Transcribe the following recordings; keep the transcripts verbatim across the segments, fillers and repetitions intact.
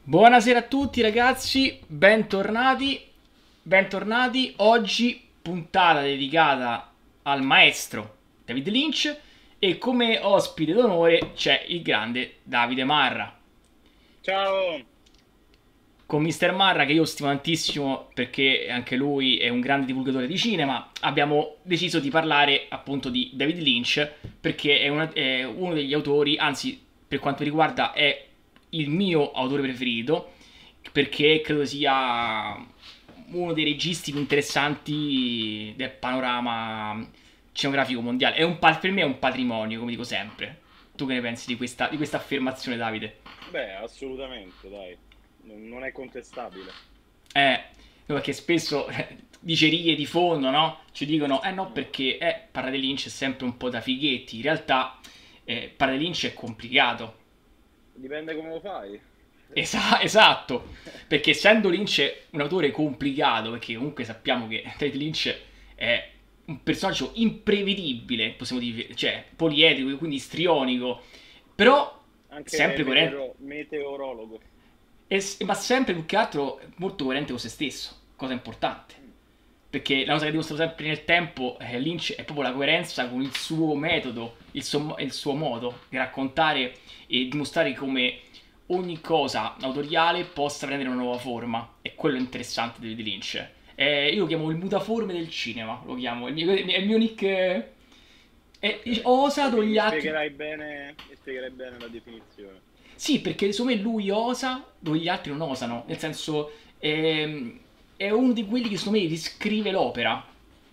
Buonasera a tutti ragazzi, bentornati, bentornati. Oggi puntata dedicata al maestro David Lynch e come ospite d'onore c'è il grande Davide Marra. Ciao! Con mister Marra, che io stimo tantissimo perché anche lui è un grande divulgatore di cinema, abbiamo deciso di parlare appunto di David Lynch perché è, una- è uno degli autori, anzi per quanto mi riguarda è il mio autore preferito, perché credo sia uno dei registi più interessanti del panorama cinematografico mondiale. È un pa- per me è un patrimonio, come dico sempre. Tu che ne pensi di questa, di questa affermazione, Davide? Beh, assolutamente, dai, non, non è contestabile. Eh, no, perché spesso eh, dicerie di fondo, no? Ci dicono, eh no, Mm. perché eh, parlare di Lynch è sempre un po' da fighetti. In realtà, eh, parlare di Lynch è complicato. Dipende come lo fai. Esa- esatto, perché essendo Lynch un autore complicato, perché comunque sappiamo che David Lynch è un personaggio imprevedibile, possiamo dire, cioè poliedrico, quindi istrionico, però Anche sempre coerente. meteoro- meteorologo. E s- ma sempre più che altro molto coerente con se stesso, cosa importante. Mm. Perché la cosa che dimostra sempre nel tempo, eh, Lynch, è proprio la coerenza con il suo metodo, il suo, il suo modo di raccontare e dimostrare come ogni cosa autoriale possa prendere una nuova forma. E quello è interessante di David Lynch. Eh, io lo chiamo il mutaforme del cinema, lo chiamo. Il mio, il mio nick è, è- Ok, ho poi osato mi, gli mi altri. spiegherai bene, mi spiegherai bene la definizione. Sì, perché secondo me lui osa dove gli altri non osano. Nel senso, ehm, è uno di quelli che secondo me riscrive l'opera.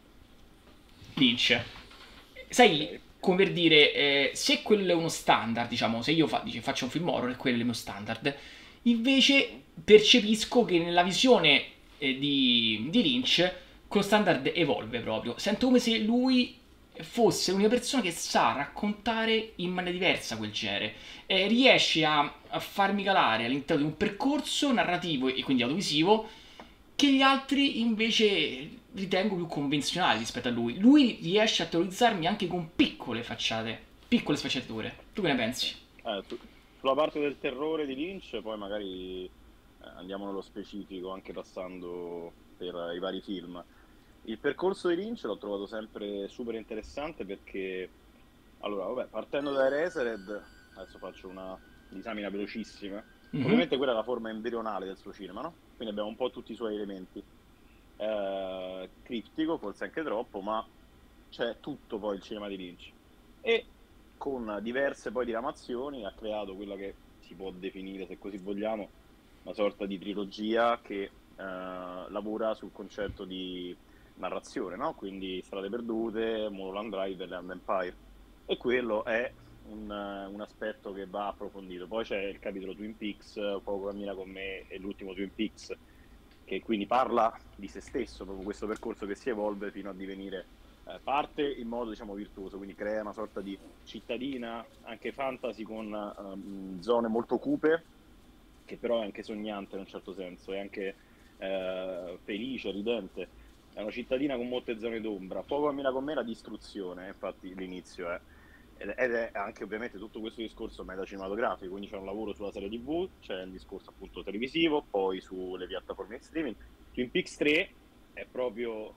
Lynch. Sai, Ok. come per dire, eh, se quello è uno standard, diciamo, se io fa- dice, faccio un film horror e quello è il mio standard, invece Mhm. percepisco che nella visione eh, di, di Lynch quello standard evolve proprio. Sento come se lui fosse l'unica persona che sa raccontare in maniera diversa quel genere. Eh, riesce a, a farmi calare all'interno di un percorso narrativo e quindi audiovisivo che gli altri invece ritengo più convenzionali rispetto a lui. Lui riesce a terrorizzarmi anche con piccole facciate, piccole sfaccettature. Tu che ne pensi? Eh, su- sulla parte del terrore di Lynch, poi magari eh, andiamo nello specifico, anche passando per i vari film. Il percorso di Lynch l'ho trovato sempre super interessante perché, allora, vabbè, partendo da Eraserhead, adesso faccio una disamina velocissima. Mhm. Ovviamente quella è la forma embrionale del suo cinema, no? Quindi abbiamo un po' tutti i suoi elementi. Eh, criptico, forse anche troppo, ma c'è tutto poi il cinema di Lynch. E con diverse poi diramazioni ha creato quella che si può definire, se così vogliamo, una sorta di trilogia che eh, lavora sul concetto di narrazione, no? Quindi Strade Perdute, Mulholland Drive e Land Empire. E quello è un, un aspetto che va approfondito. Poi c'è il capitolo Twin Peaks, Poco cammina con me e l'ultimo Twin Peaks, che quindi parla di se stesso, proprio questo percorso che si evolve fino a divenire eh, parte in modo diciamo virtuoso, quindi crea una sorta di cittadina anche fantasy con ehm, zone molto cupe, che però è anche sognante in un certo senso, è anche eh, felice, ridente. È una cittadina con molte zone d'ombra. Poco cammina con me la distruzione, infatti l'inizio è. Ed ed è anche ovviamente tutto questo discorso metacinematografico, quindi c'è un lavoro sulla serie T V, c'è un discorso appunto televisivo, poi sulle piattaforme di streaming. Twin Peaks tre è proprio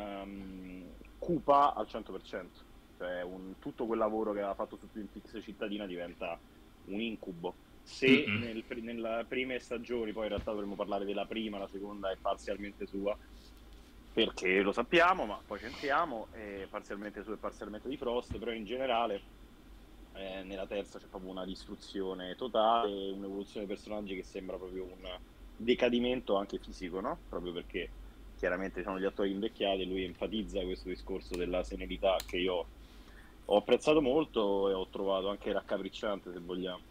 ehm, cupa al cento per cento, cioè un- tutto quel lavoro che aveva fatto su Twin Peaks cittadina diventa un incubo. Se Mm-mm. nel, nelle prime stagioni, poi in realtà dovremmo parlare della prima, la seconda è parzialmente sua, perché lo sappiamo, ma poi ci entriamo, è parzialmente su e parzialmente di Frost, però in generale eh, nella terza c'è proprio una distruzione totale, un'evoluzione dei personaggi che sembra proprio un decadimento anche fisico, no? Proprio perché chiaramente sono gli attori invecchiati e lui enfatizza questo discorso della senilità che io ho apprezzato molto e ho trovato anche raccapricciante, se vogliamo.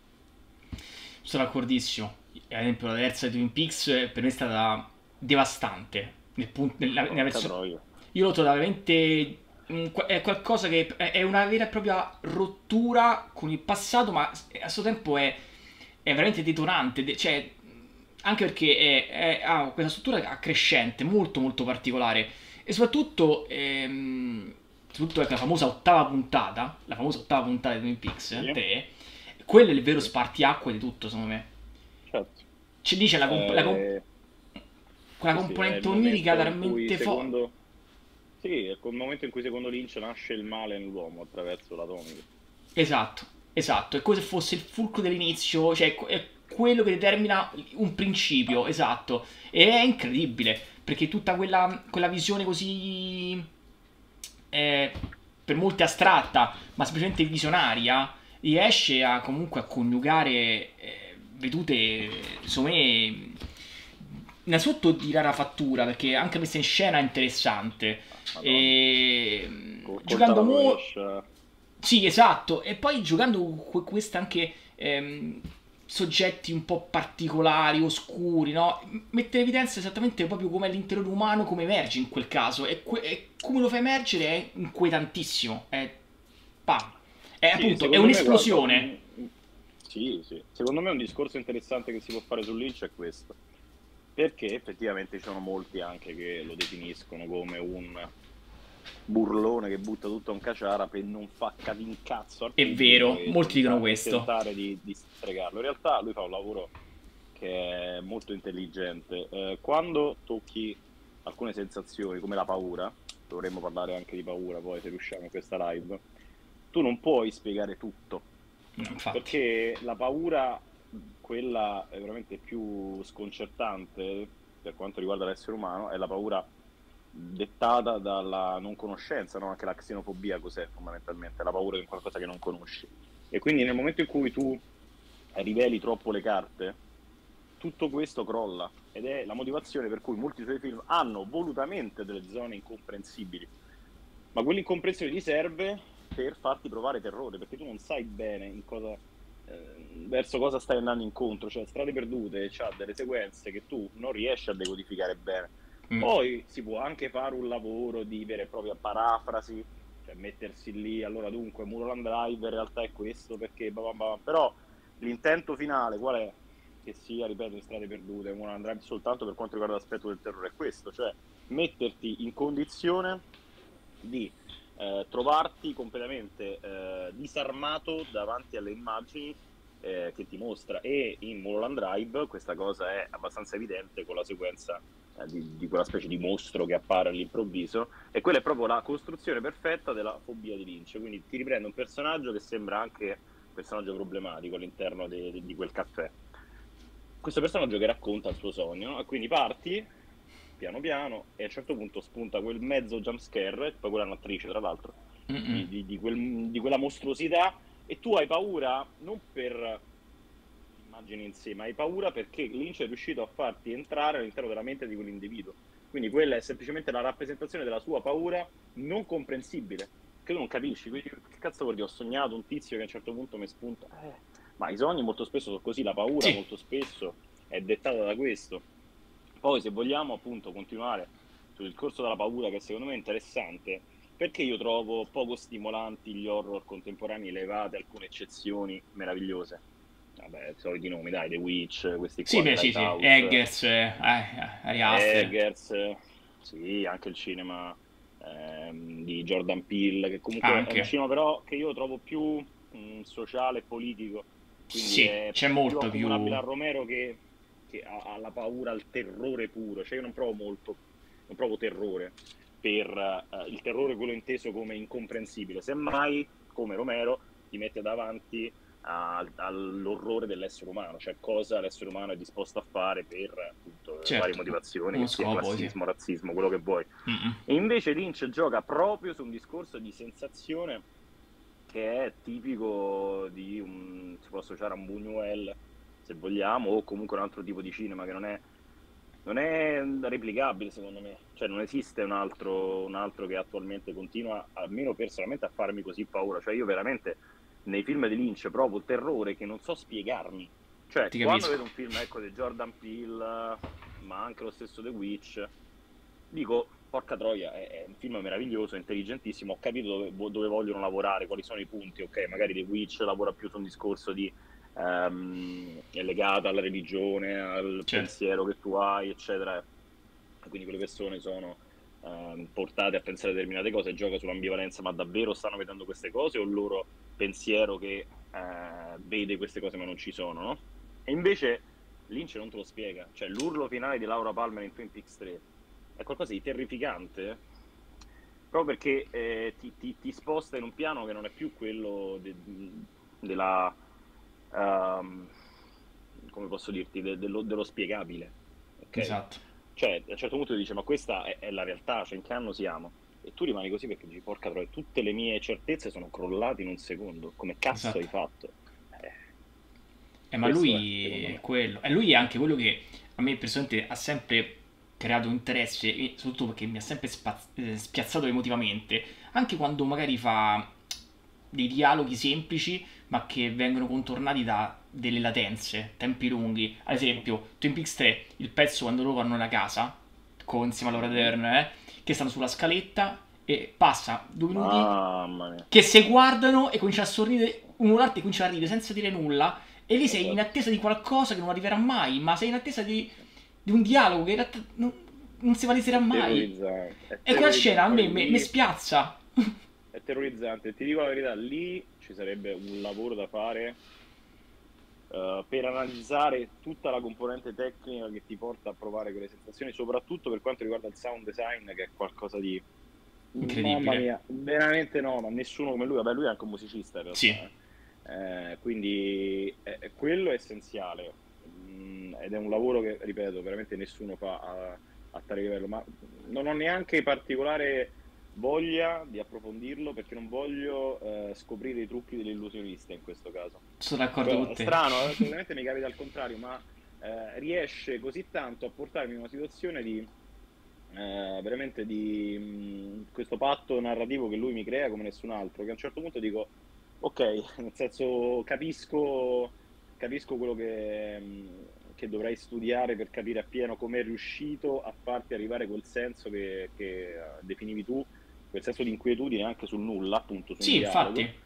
Sono d'accordissimo. Ad esempio, la terza di Twin Peaks eh, per me è stata devastante. Nel punto, nella, nella Porca versione... troia. Io l'ho trovata veramente. mm, qua- È qualcosa che è è una vera e propria rottura con il passato, ma a suo tempo è, è veramente detonante. de- Cioè, anche perché è- è- ha questa struttura accrescente, molto molto particolare. E soprattutto, ehm, soprattutto ecco, la famosa ottava puntata, la famosa ottava puntata di Twin Peaks Sì, tre, quello è il vero sì, spartiacque di tutto, secondo me. certo. C'è, lì c'è la, comp- la com- Eh, quella sì, sì, è il componente onirica momento in cui talmente forte. secondo... Sì, è il momento in cui secondo Lynch nasce il male nell'uomo attraverso l'atomico. Esatto, esatto, è come se fosse il fulcro dell'inizio, cioè è quello che determina un principio, esatto. E è incredibile, perché tutta quella, quella visione così, eh, per molti astratta, ma semplicemente visionaria, riesce a comunque a coniugare eh, vedute, secondo me, innanzitutto di rara fattura, perché anche messa in scena è interessante. Ah, Madonna. E, Col, col giocando taglio mo... rovescia. Sì, esatto, e poi giocando con questi anche ehm, soggetti un po' particolari, oscuri, no? M- Mette in evidenza esattamente proprio come l'interiore umano, come emerge in quel caso, e, que- e come lo fa emergere è inquietantissimo, è, pam, è Sì, appunto, è secondo me, guarda, un'esplosione. un- un- sì, sì. Secondo me un discorso interessante che si può fare su Lynch è questo, perché effettivamente ci sono molti anche che lo definiscono come un burlone che butta tutto a un caciara per non far cadere un cazzo al È pubblico vero, e, molti dicono tenta- e questo. tentare di, di stregarlo. In realtà lui fa un lavoro che è molto intelligente. Eh, quando tocchi alcune sensazioni come la paura, dovremmo parlare anche di paura poi se riusciamo in questa live, tu non puoi spiegare tutto, No, infatti. perché la paura, quella è veramente più sconcertante per quanto riguarda l'essere umano, è la paura dettata dalla non conoscenza, no? Anche la xenofobia cos'è fondamentalmente? La paura di qualcosa che non conosci. E quindi nel momento in cui tu riveli troppo le carte, tutto questo crolla ed è la motivazione per cui molti suoi film hanno volutamente delle zone incomprensibili, ma quell'incomprensione ti serve per farti provare terrore, perché tu non sai bene in cosa, eh, verso cosa stai andando incontro, cioè Strade Perdute c'ha delle sequenze che tu non riesci a decodificare bene. Mm. Poi si può anche fare un lavoro di vera e propria parafrasi, cioè mettersi lì, allora dunque Mulholland Drive in realtà è questo perché, bah bah bah. Però l'intento finale qual è? Che sia, ripeto, in Strade Perdute, Mulholland Drive soltanto per quanto riguarda l'aspetto del terrore è questo, cioè metterti in condizione di eh, trovarti completamente eh, disarmato davanti alle immagini eh, che ti mostra. E in Mulholland Drive questa cosa è abbastanza evidente con la sequenza eh, di, di quella specie di mostro che appare all'improvviso, e quella è proprio la costruzione perfetta della fobia di Lynch. Quindi ti riprende un personaggio che sembra anche un personaggio problematico all'interno de, de, di quel caffè, questo personaggio che racconta il suo sogno, no? E quindi parti piano piano e a un certo punto spunta quel mezzo jump scare, e poi quella è un'attrice tra l'altro, Mm-mm. di, di, di, quel, di quella mostruosità, e tu hai paura non per l'immagine in sé, ma hai paura perché Lynch è riuscito a farti entrare all'interno della mente di quell'individuo. Quindi quella è semplicemente la rappresentazione della sua paura non comprensibile, che tu non capisci. Quindi, che cazzo vuol dire? Ho sognato un tizio che a un certo punto mi spunta. Eh, ma i sogni molto spesso sono così, la paura Sì, molto spesso è dettata da questo. Poi, se vogliamo appunto continuare sul discorso della paura, che secondo me è interessante, perché io trovo poco stimolanti gli horror contemporanei, elevate alcune eccezioni meravigliose. Vabbè, soliti nomi, dai, The Witch, questi sì, qua, The beh, sì, sì, Lighthouse, Eggers, eh, eh, Ari Aster. Eggers, sì, anche il cinema ehm, di Jordan Peele, che comunque è un Anche. cinema però che io trovo più mh, sociale e politico, quindi Sì, è c'è più molto accomunabile più. a Romero che, che ha, ha la paura, al terrore puro, cioè io non provo molto, non provo terrore per eh, il terrore quello inteso come incomprensibile, semmai come Romero ti mette davanti a- all'orrore dell'essere umano, cioè cosa l'essere umano è disposto a fare per appunto varie Certo, motivazioni, uno che sia scopo, sì. classismo, razzismo, quello che vuoi. Mm-mm. E invece Lynch gioca proprio su un discorso di sensazione che è tipico di un, si può associare a un Buñuel, se vogliamo, o comunque un altro tipo di cinema che non è, non è replicabile secondo me, cioè non esiste un altro, un altro che attualmente continua, almeno personalmente, a farmi così paura, cioè io veramente nei film di Lynch provo terrore che non so spiegarmi, cioè Ti quando capisco. vedo un film ecco di Jordan Peele, ma anche lo stesso The Witch, dico, porca troia, è, è un film meraviglioso, intelligentissimo, ho capito dove, dove vogliono lavorare, quali sono i punti, ok, magari The Witch lavora più su un discorso di, ehm, è legato alla religione, al Certo. pensiero che tu hai, eccetera, e quindi quelle persone sono ehm, portate a pensare determinate cose, gioca sull'ambivalenza, ma davvero stanno vedendo queste cose o il loro pensiero che eh, vede queste cose ma non ci sono, no? E invece Lynch non te lo spiega. Cioè, l'urlo finale di Laura Palmer in Twin Peaks tre è qualcosa di terrificante, proprio perché eh, ti, ti, ti sposta in un piano che non è più quello de, della... Um, come posso dirti, de, dello, dello spiegabile. Okay? Esatto. Cioè, a un certo punto ti dice, ma questa è, è la realtà, cioè in che anno siamo? E tu rimani così perché dici, porca troia, tutte le mie certezze sono crollate in un secondo. Come cazzo Esatto. hai fatto? Eh, Eh, ma questo è, lui secondo è me. quello. E lui è anche quello che a me personalmente ha sempre creato interesse, e soprattutto perché mi ha sempre spaz- eh, spiazzato emotivamente, anche quando magari fa dei dialoghi semplici, ma che vengono contornati da delle latenze, tempi lunghi. Ad esempio, Twin Peaks tre, il pezzo quando loro vanno nella casa, con, insieme a Laura Mhm. Dern, eh, che stanno sulla scaletta, e passa due minuti Mamma mia. che se guardano e comincia a sorridere, uno l'altro comincia a ridere senza dire nulla, e lì sei in Esatto. attesa di qualcosa che non arriverà mai, ma sei in attesa di, di un dialogo che in realtà non, non si paleserà È mai. terrorizzante, è E quella scena terrorizzante. a me Poi me- mi lì spiazza. è terrorizzante. Ti dico la verità, lì ci sarebbe un lavoro da fare eh, per analizzare tutta la componente tecnica che ti porta a provare quelle sensazioni, soprattutto per quanto riguarda il sound design, che è qualcosa di... Mamma Incredibile. mia, veramente no, ma nessuno come lui, vabbè lui è anche un musicista in Sì, realtà, eh. Eh, quindi è, è- quello è essenziale. Mm, ed è un lavoro che, ripeto, veramente nessuno fa a, a tale livello, ma non ho neanche particolare voglia di approfondirlo perché non voglio eh, scoprire i trucchi dell'illusionista in questo caso. sono d'accordo Cioè, con è te. strano, eh, solitamente mi capita al contrario, ma eh, riesce così tanto a portarmi in una situazione di eh, veramente di mh, questo patto narrativo che lui mi crea come nessun altro, che a un certo punto dico, ok, nel senso capisco, capisco quello che, mh, che dovrei studiare per capire appieno come è riuscito a farti arrivare quel senso che, che eh, definivi tu, quel senso di inquietudine anche sul nulla, appunto, su un Sì, dialogo. infatti.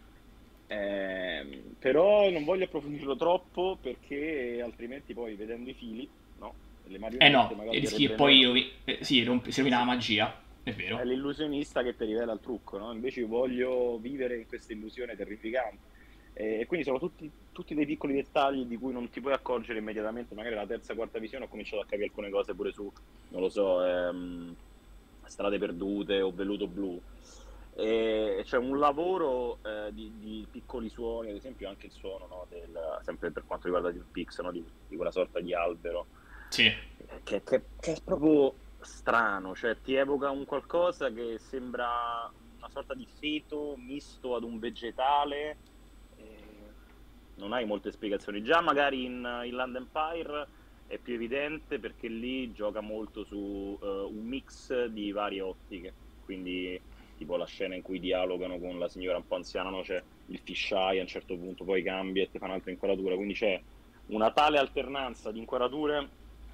Ehm, però non voglio approfondirlo troppo perché altrimenti poi vedendo i fili, no? Le Eh marionette no, magari rischi che verrebbe poi meno. rovi- eh, sì, rompi- si rovina la Sì, magia. È è vero. l'illusionista che ti rivela il trucco, no? Invece io voglio vivere in questa illusione terrificante. E e quindi sono tutti, tutti dei piccoli dettagli di cui non ti puoi accorgere immediatamente. Magari alla terza, quarta visione ho cominciato a capire alcune cose pure su, non lo so, ehm, strade perdute o velluto blu. E c'è un lavoro eh, di, di piccoli suoni, ad esempio anche il suono, no, del, sempre per quanto riguarda Twin Peaks, no, di, di quella sorta di albero, Sì. che, che- che è proprio strano, cioè ti evoca un qualcosa che sembra una sorta di feto misto ad un vegetale, e non hai molte spiegazioni. Già magari in, in Land Empire è più evidente perché lì gioca molto su eh, un mix di varie ottiche, quindi tipo la scena in cui dialogano con la signora un po' anziana, no? C'è il fisheye a un certo punto, poi cambia e ti fa un'altra inquadratura, quindi c'è una tale alternanza di inquadrature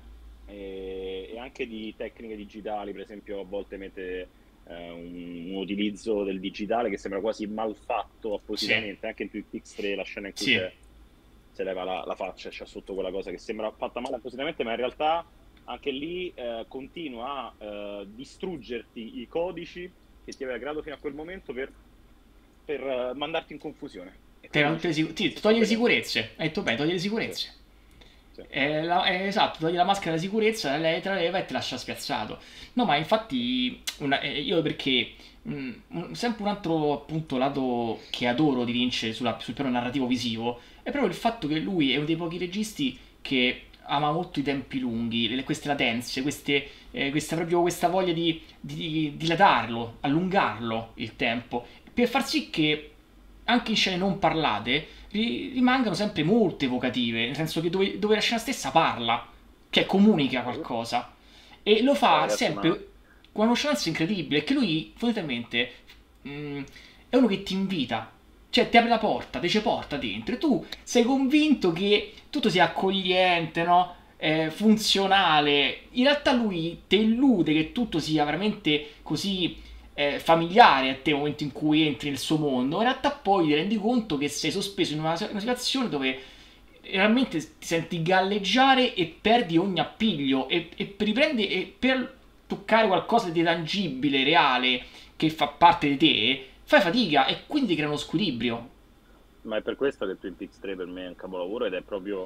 e, e anche di tecniche digitali, per esempio a volte mette eh, un, un utilizzo del digitale che sembra quasi mal fatto Sì. appositamente, anche in Twin Peaks tre la scena in cui Sì. c'è, se leva la, la faccia e c'è sotto quella cosa che sembra fatta male appositamente, ma in realtà anche lì eh, continua a eh, distruggerti i codici che ti aveva creato fino a quel momento per, per eh, mandarti in confusione. E Te- quindi non te dici, le ma che sicu- ti cazzo sto toglie le vedendo? sicurezze. Hai detto bene, toglie le Sì, sicurezze. sì. Eh, la- eh, esatto, togli la maschera di sicurezza, lei te la leva e ti lascia spiazzato. No, ma infatti, una- eh, io perché mh, un- sempre un altro appunto lato che adoro di Lynch sulla- sul piano narrativo visivo è proprio il fatto che lui è uno dei pochi registi che ama molto i tempi lunghi, le- queste latenze, queste, eh, questa, proprio questa voglia di, di, di dilatarlo, allungarlo il tempo, per far sì che anche in scene non parlate ri- rimangano sempre molto evocative, nel senso che dove, dove la scena stessa parla, cioè comunica Sì. qualcosa. E lo Beh, fa ragazzi, ma sempre con una nonchalance incredibile, che lui fondamentalmente mh, è uno che ti invita, cioè ti apre la porta, ti dice porta dentro, e tu sei convinto che tutto sia accogliente, no? Eh, funzionale. In realtà lui ti illude che tutto sia veramente così eh, familiare a te nel momento in cui entri nel suo mondo. In realtà poi ti rendi conto che sei sospeso in una, una situazione dove realmente ti senti galleggiare e perdi ogni appiglio e, e per riprendere e per toccare qualcosa di tangibile, reale, che fa parte di te, fai fatica e quindi crea uno squilibrio. Ma è per questo che Twin Peaks tre per me è un capolavoro ed è proprio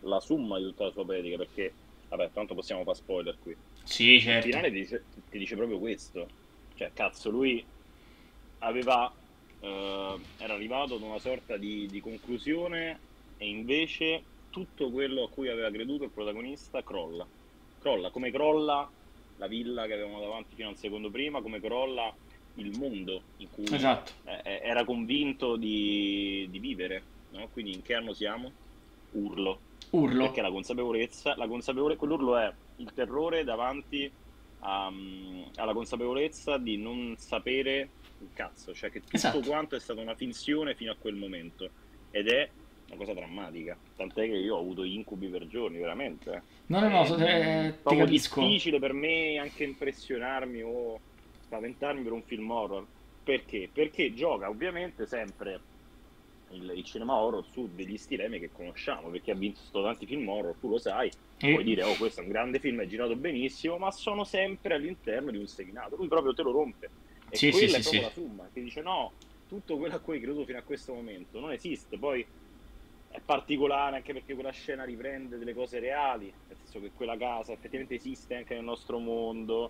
la summa di tutta la sua poetica, perché, vabbè, tanto possiamo fare spoiler qui. Sì, Il certo. finale ti dice, ti dice proprio questo. Cioè, cazzo, lui aveva, eh, era arrivato ad una sorta di, di conclusione e invece tutto quello a cui aveva creduto il protagonista crolla. Crolla, come crolla la villa che avevamo davanti fino al secondo prima, come crolla il mondo in cui Esatto. eh, era convinto di, di vivere, no? Quindi in che anno siamo? Urlo. Urlo. Perché la consapevolezza, la consapevole- quell'urlo è il terrore davanti a- alla consapevolezza di non sapere un cazzo, cioè che tutto Esatto. quanto è stata una finzione fino a quel momento ed è una cosa drammatica, tant'è che io ho avuto incubi per giorni, veramente. eh. No, no, no, È so- mh, eh, ti proprio capisco. difficile per me anche impressionarmi o spaventarmi per un film horror. Perché? Perché gioca ovviamente sempre il, il cinema horror su degli stilemi che conosciamo, perché ha visto tanti film horror, tu lo sai, puoi E- dire, oh, questo è un grande film, è girato benissimo, ma sono sempre all'interno di un segnato. Lui proprio te lo rompe. E Sì, sì, quella sì, è proprio sì. la summa, che dice, no, tutto quello a cui hai creduto fino a questo momento non esiste. Poi è particolare anche perché quella scena riprende delle cose reali, nel senso che quella casa effettivamente esiste anche nel nostro mondo,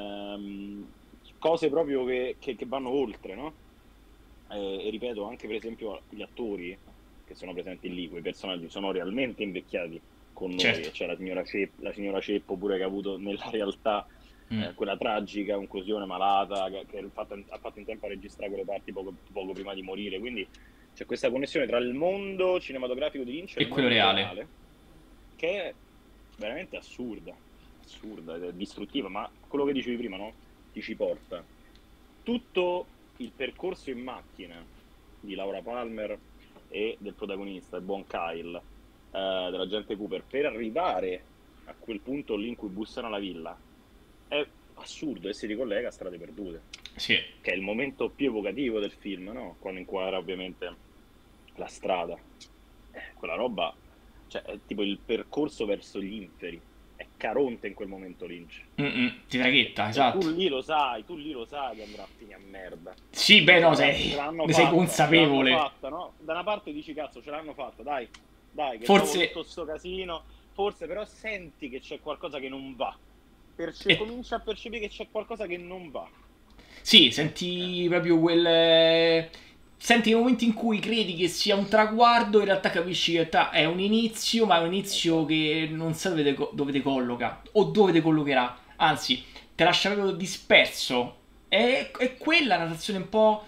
ehm, cose proprio che, che- che vanno oltre, no? E, e ripeto, anche per esempio gli attori che sono presenti lì, quei personaggi sono realmente invecchiati con noi, Certo. e c'è la signora, Cep- la signora Ceppo pure che ha avuto nella realtà Mm. eh, quella tragica conclusione malata, che, che ha fatto, ha fatto in tempo a registrare quelle parti poco, poco prima di morire, quindi c'è questa connessione tra il mondo cinematografico di Lynch e E il quello mondo reale. reale, che è veramente assurda, assurda, ed è distruttiva, ma quello che dicevi prima, no? Ti ci porta. Tutto il percorso in macchina di Laura Palmer e del protagonista, il buon Kyle, eh, dell'agente Cooper, per arrivare a quel punto lì in cui bussano alla villa, è assurdo e si ricollega a Strade Perdute, Sì. che è il momento più evocativo del film, no? Quando inquadra ovviamente la strada. Eh, quella roba, cioè, è tipo il percorso verso gli inferi. È Caronte in quel momento Lynch. Mm-mm. Ti traghetta, E tu esatto. lì lo sai, tu lì lo sai che andrà a finire a merda. Sì, E beh, dici, no, cazzo, ce sei, l'hanno ne sei fatta, ce l'hanno consapevole. fatta, no? Da una parte dici, cazzo, ce l'hanno fatta, dai, dai, che dopo Forse... tutto sto casino, forse però senti che c'è qualcosa che non va. Perce- E comincia a percepire che c'è qualcosa che non va. sì, Eh, senti proprio quel... eh, Senti i momenti in cui credi che sia un traguardo, in realtà capisci che in realtà è un inizio, ma è un inizio esatto. che non sa dove te, co- dove te colloca, o dove te collocherà. Anzi, te lascia proprio disperso. È, è quella narrazione un po'...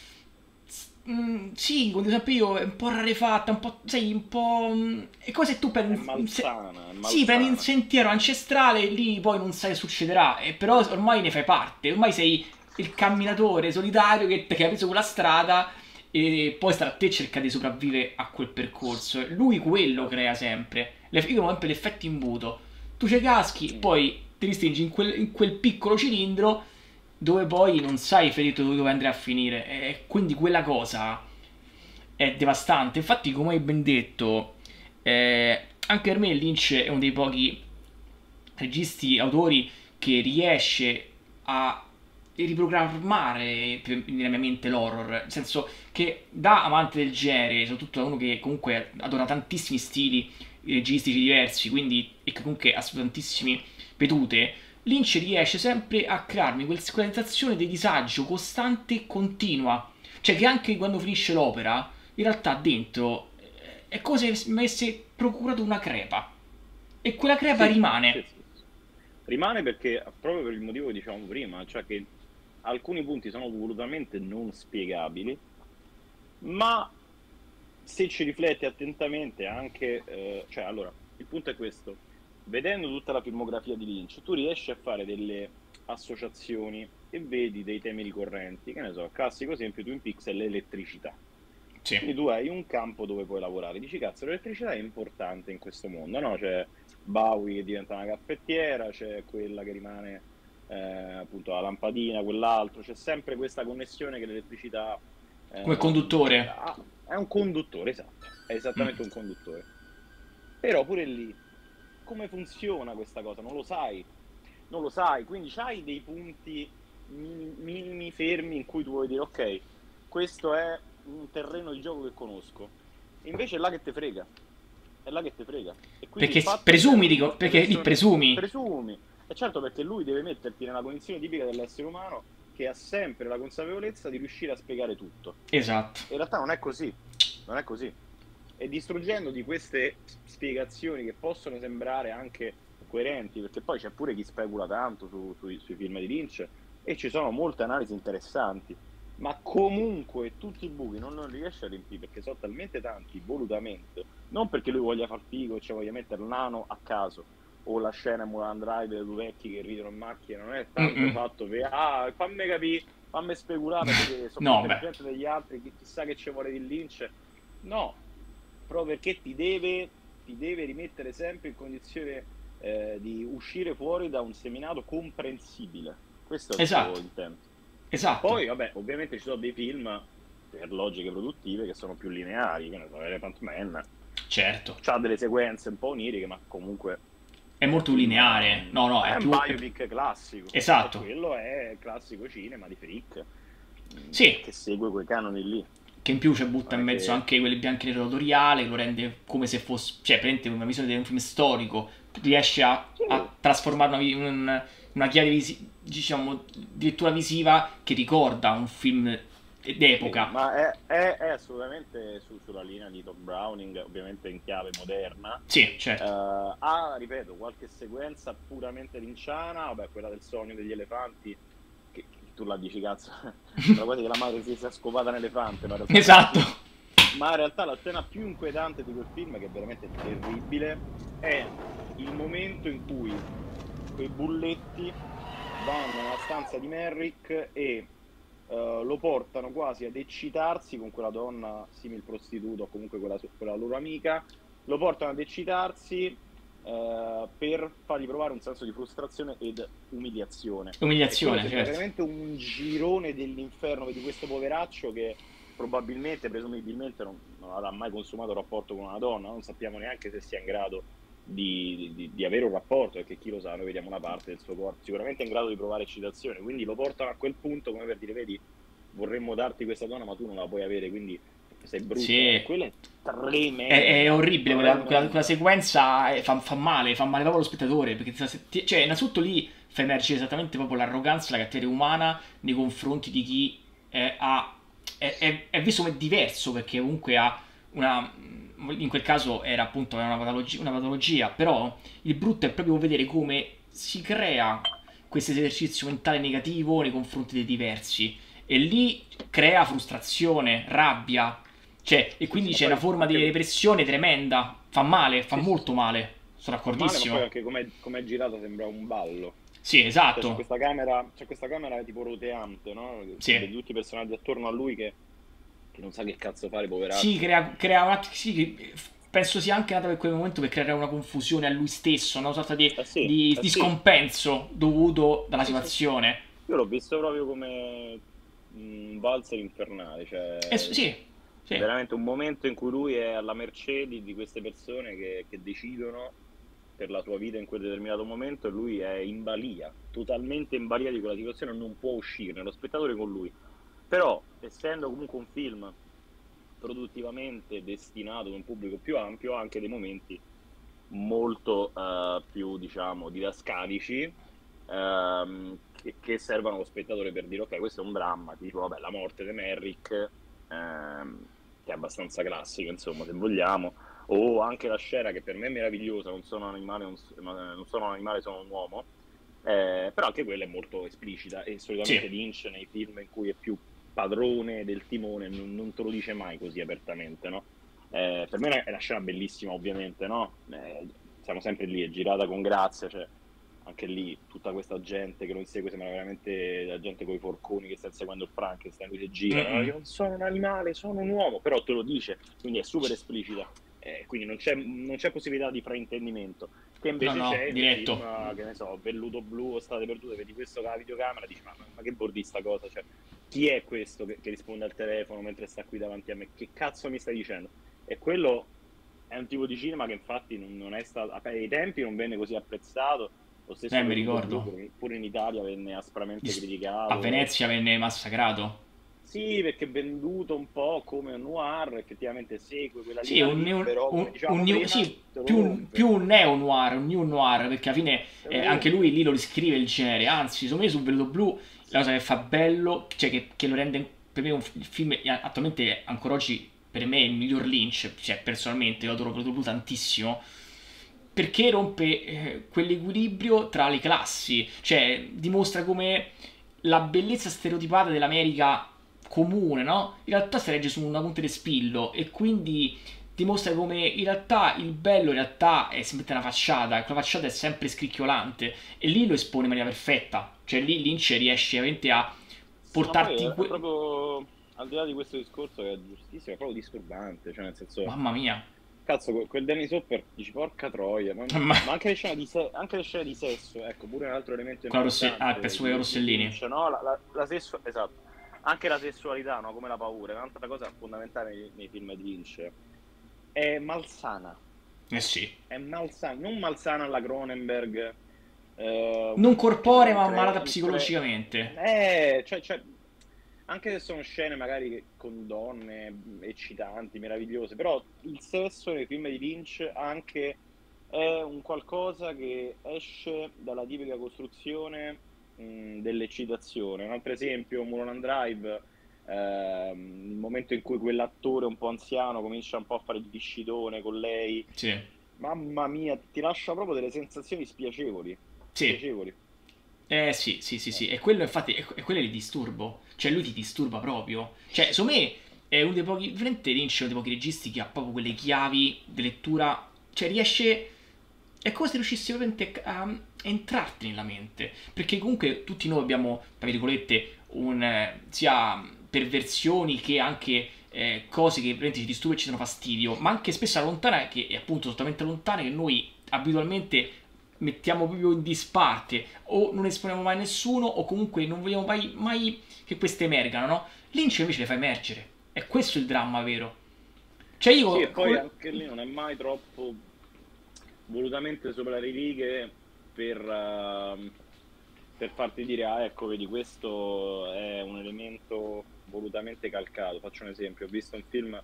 mm, sì, come dico sempre io, è un po' rarefatta, un po'... Sai, un po'... mm, è come se tu È prendi un... se- malsana, è sì, prendi un malsana. sentiero ancestrale e lì poi non sai che succederà, e però ormai ne fai parte, ormai sei il camminatore solitario che, che ha preso quella strada e poi sta a te cercare di sopravvivere a quel percorso. Lui quello Esatto. crea sempre. Le- Io chiamo sempre l'effetto imbuto. Tu ci caschi, Mm. poi ti restringi in quel, in quel piccolo cilindro dove poi non sai ferito dove andrai a finire. E quindi quella cosa è devastante. Infatti, come hai ben detto, eh, anche per me Lynch è uno dei pochi registi, autori che riesce a riprogrammare nella mia mente l'horror, nel senso che da amante del genere, soprattutto da uno che comunque adora tantissimi stili registici diversi, quindi e che comunque ha tantissime vedute, Lynch riesce sempre a crearmi quel- quella sensazione di disagio costante e continua, cioè che anche quando finisce l'opera, in realtà dentro eh, è come se mi avesse procurato una crepa e quella crepa Sì, rimane. sì, sì, sì. Rimane perché proprio per il motivo che dicevamo prima, cioè che alcuni punti sono volutamente non spiegabili, ma se ci rifletti attentamente anche, eh, cioè allora, il punto è questo, vedendo tutta la filmografia di Lynch, tu riesci a fare delle associazioni e vedi dei temi ricorrenti, che ne so, classico esempio Twin Peaks è l'elettricità. Sì. Quindi tu hai un campo dove puoi lavorare, dici cazzo, l'elettricità è importante in questo mondo, no? C'è Bowie che diventa una caffettiera, c'è quella che rimane eh, appunto la lampadina, quell'altro, c'è sempre questa connessione che l'elettricità Come ehm, conduttore. ha- è un conduttore, esatto, è Mm. esattamente un conduttore. Però pure lì, come funziona questa cosa? Non lo sai, non lo sai, quindi c'hai dei punti mi- minimi fermi in cui tu vuoi dire ok, questo è un terreno di gioco che conosco. E invece è là che te frega. è là che te frega. E quindi il Perché fatto che presumi, siano dico, tutte perché lì persone, presumi. presumi, e certo perché lui deve metterti nella condizione tipica dell'essere umano che ha sempre la consapevolezza di riuscire a spiegare tutto. Esatto. In realtà non è così, non è così. E distruggendo di queste spiegazioni che possono sembrare anche coerenti, perché poi c'è pure chi specula tanto su, sui, sui film di Lynch e ci sono molte analisi interessanti, ma comunque tutti i buchi non, non li riesce a riempire perché sono talmente tanti volutamente, non perché lui voglia far figo e ci voglia mettere il nano a caso, o la scena in Mulholland Drive dei due vecchi che ridono in macchina, non è tanto Mm-mm. fatto per, ah, fammi capire, fammi speculare perché sono più No, beh, intelligente degli altri, chi- chissà che ci vuole di Lynch. No, proprio perché ti deve, ti deve rimettere sempre in condizione eh, di uscire fuori da un seminato comprensibile. Questo è il suo esatto, intento. esatto, Poi, vabbè, ovviamente ci sono dei film per logiche produttive che sono più lineari, che ne so, Elephant Man certo. ha delle sequenze un po' oniriche, ma comunque È è un molto film, lineare. um, No, no, è è un più... è- biopic classico, e Esatto. quello è classico cinema di freak, mm, Sì, che segue quei canoni lì. che in più ci butta Non in è mezzo che... anche quelle bianche neratoriale, che lo rende come se fosse, cioè, prende una visione di un film storico, riesce a, Sì, a trasformare una, vi- un- una chiave visi- diciamo, di lettura visiva che ricorda un film sì, d'epoca. ma è, è- è assolutamente su- sulla linea di Tom Browning, ovviamente in chiave moderna. Sì, Eh, certo. ha, ripeto, qualche sequenza puramente linciana, vabbè, quella del sogno degli elefanti, che, che tu la dici, cazzo, sembra quasi che la madre si sia scopata un elefante, ma in realtà non è Esatto. così. Ma in realtà la scena più inquietante di quel film, che è veramente terribile, è il momento in cui quei bulletti vanno nella stanza di Merrick e eh, lo portano quasi ad eccitarsi con quella donna simil prostituta o comunque quella, quella loro amica, lo portano ad eccitarsi eh, per fargli provare un senso di frustrazione ed umiliazione. E quello Umiliazione, sembra certo. veramente un girone dell'inferno, vedi questo poveraccio che probabilmente, presumibilmente, non, non avrà mai consumato un rapporto con una donna, non sappiamo neanche se sia in grado di, di- di avere un rapporto, perché chi lo sa, noi vediamo una parte del suo corpo, sicuramente è in grado di provare eccitazione, quindi lo portano a quel punto come per dire, vedi, vorremmo darti questa donna, ma tu non la puoi avere, quindi sei brutta. E Sì. quella è È, è tremenda, orribile quella, quella- quella tremenda. sequenza, eh, fa, fa male, fa male proprio allo spettatore, perché ti- ti- cioè, innanzitutto lì fa emergere esattamente proprio l'arroganza e la cattiveria umana nei confronti di chi eh, ha, è, è- è visto come diverso, perché comunque ha una, in quel caso era appunto una patologia, una patologia, però il brutto è proprio vedere come si crea questo esercizio mentale negativo nei confronti dei diversi, e lì crea frustrazione, rabbia, cioè, e Sì, sì, quindi ma c'è una poi forma di anche... repressione tremenda. Fa male, fa Sì, sì, molto sì. male. Sono Fa male, ma poi d'accordissimo. anche com'è, com'è girata sembra un ballo. Sì, Cioè, c'è esatto. questa camera, c'è questa camera tipo roteante, no? Sì. Vedi tutti i personaggi attorno a lui che, che non sa che cazzo fare, Sì, poveraccio. crea, crea un att- sì, che- penso sia anche nata per quel momento per creare una confusione a lui stesso, una sorta di, Eh sì, di, eh di sì, scompenso dovuto dalla sì, sì, sì. situazione. Io l'ho visto proprio come un valzer infernale, Eh, cioè sì, sì. veramente un momento in cui lui è alla mercé di, di queste persone che, che decidono per la sua vita in quel determinato momento e lui è in balia, totalmente in balia di quella situazione, non può uscirne, lo spettatore con lui. Però, essendo comunque un film produttivamente destinato ad un pubblico più ampio, ha anche dei momenti molto eh, più, diciamo, didascalici, ehm, che, che servono allo spettatore per dire ok, questo è un dramma, tipo vabbè, la morte di Merrick, ehm, che è abbastanza classica, insomma, se vogliamo, o anche la scena che per me è meravigliosa, non sono un animale, non, s- ma- non sono un animale, sono un uomo, eh, però anche quella è molto esplicita e Sì. solitamente Lynch nei film in cui è più padrone del timone non, non te lo dice mai così apertamente, no? Eh, per me è una scena bellissima, ovviamente, no? Eh, siamo sempre lì, è girata con grazia, cioè anche lì tutta questa gente che lo insegue sembra veramente la gente con i forconi che sta inseguendo il Frankenstein, lui si gira, no? Mm-mm. Io non sono un animale, sono un uomo, però te lo dice, quindi è super esplicita, eh, quindi non c'è, non c'è possibilità di fraintendimento, che No, invece no, c'è in un film, diretto. eh, che ne so, Velluto Blu o State Perdute, vedi questo con la videocamera, dici ma, ma che bordi sta cosa, cioè chi è questo che, che risponde al telefono mentre sta qui davanti a me, che cazzo mi stai dicendo? E quello è un tipo di cinema che infatti non, non è stato, ai tempi non venne così apprezzato, lo Eh, stesso mi Velluto Blu ricordo. pure, pure in Italia venne aspramente A criticato. Venezia venne massacrato. Sì, perché è venduto un po' come un noir, effettivamente segue quella Sì, linea un, lì, neo- però come un, un dicevamo neo- prima, sì, te lo più, rompe, più un neo-noir, un new noir, perché alla fine te lo eh, anche lui rompe. lì lo riscrive il genere, anzi, secondo me su Veluto Blu la cosa che fa bello, cioè che, che lo rende per me un f- il film eh, attualmente ancora oggi per me è il miglior Lynch, cioè personalmente io adoro Veluto Blu tantissimo, perché rompe eh, quell'equilibrio tra le classi, cioè dimostra come la bellezza stereotipata dell'America comune, no? In realtà si regge su una punta di spillo e quindi dimostra come in realtà il bello in realtà è semplicemente una facciata, e quella facciata è sempre scricchiolante e lì lo espone in maniera perfetta, cioè lì Lynch riesce veramente a Sì, ma poi portarti è, in è que... proprio, al di là di questo discorso che è giustissimo, è proprio disturbante, cioè nel senso, Mamma mia. cazzo, que- quel Dennis Hopper, dici porca troia, ma, Ma... ma anche le scene di se- anche le scene di sesso, ecco, pure un altro elemento Quella Rosse... Ah, importante penso di, quella di Rossellini. Lynch, no? La, la, la sessu- esatto, anche la sessualità, no? Come la paura, è un'altra cosa fondamentale nei, nei film di Lynch, è malsana, Eh sì. è malsana, non malsana alla Cronenberg, eh, Non che corporea magari ma crea, malata crea psicologicamente. eh, cioè, cioè, anche se sono scene magari che- con donne mh, eccitanti, meravigliose, però il sesso nei film di Lynch anche è un qualcosa che esce dalla tipica costruzione mh, dell'eccitazione. Un altro esempio, Mulholland Drive, ehm, il momento in cui quell'attore un po' anziano comincia un po' a fare il viscidone con lei, Sì. mamma mia, ti lascia proprio delle sensazioni spiacevoli, Sì. spiacevoli. Eh sì, sì, sì, Eh, sì. E quello infatti è, è quello il disturbo. Cioè lui ti disturba proprio. Cioè, secondo me è uno dei pochi. Veramente Lynch è uno dei pochi registi che ha proprio quelle chiavi di lettura. Cioè riesce. È come se riuscissi veramente a entrarti nella mente. Perché comunque tutti noi abbiamo, tra virgolette, un, eh, sia perversioni che anche eh, cose che veramente ci disturbano e ci danno fastidio. Ma anche spesso lontana, che è appunto totalmente lontane, che noi abitualmente mettiamo proprio in disparte o non esponiamo mai nessuno o comunque non vogliamo mai, mai che queste emergano, no? Lynch invece le fa emergere. È questo il dramma vero. Cioè Sì, io e poi col... anche lì non è mai troppo volutamente sopra le righe per, ehm, per farti dire, ah, ecco, vedi, questo è un elemento volutamente calcato. Faccio un esempio, ho visto un film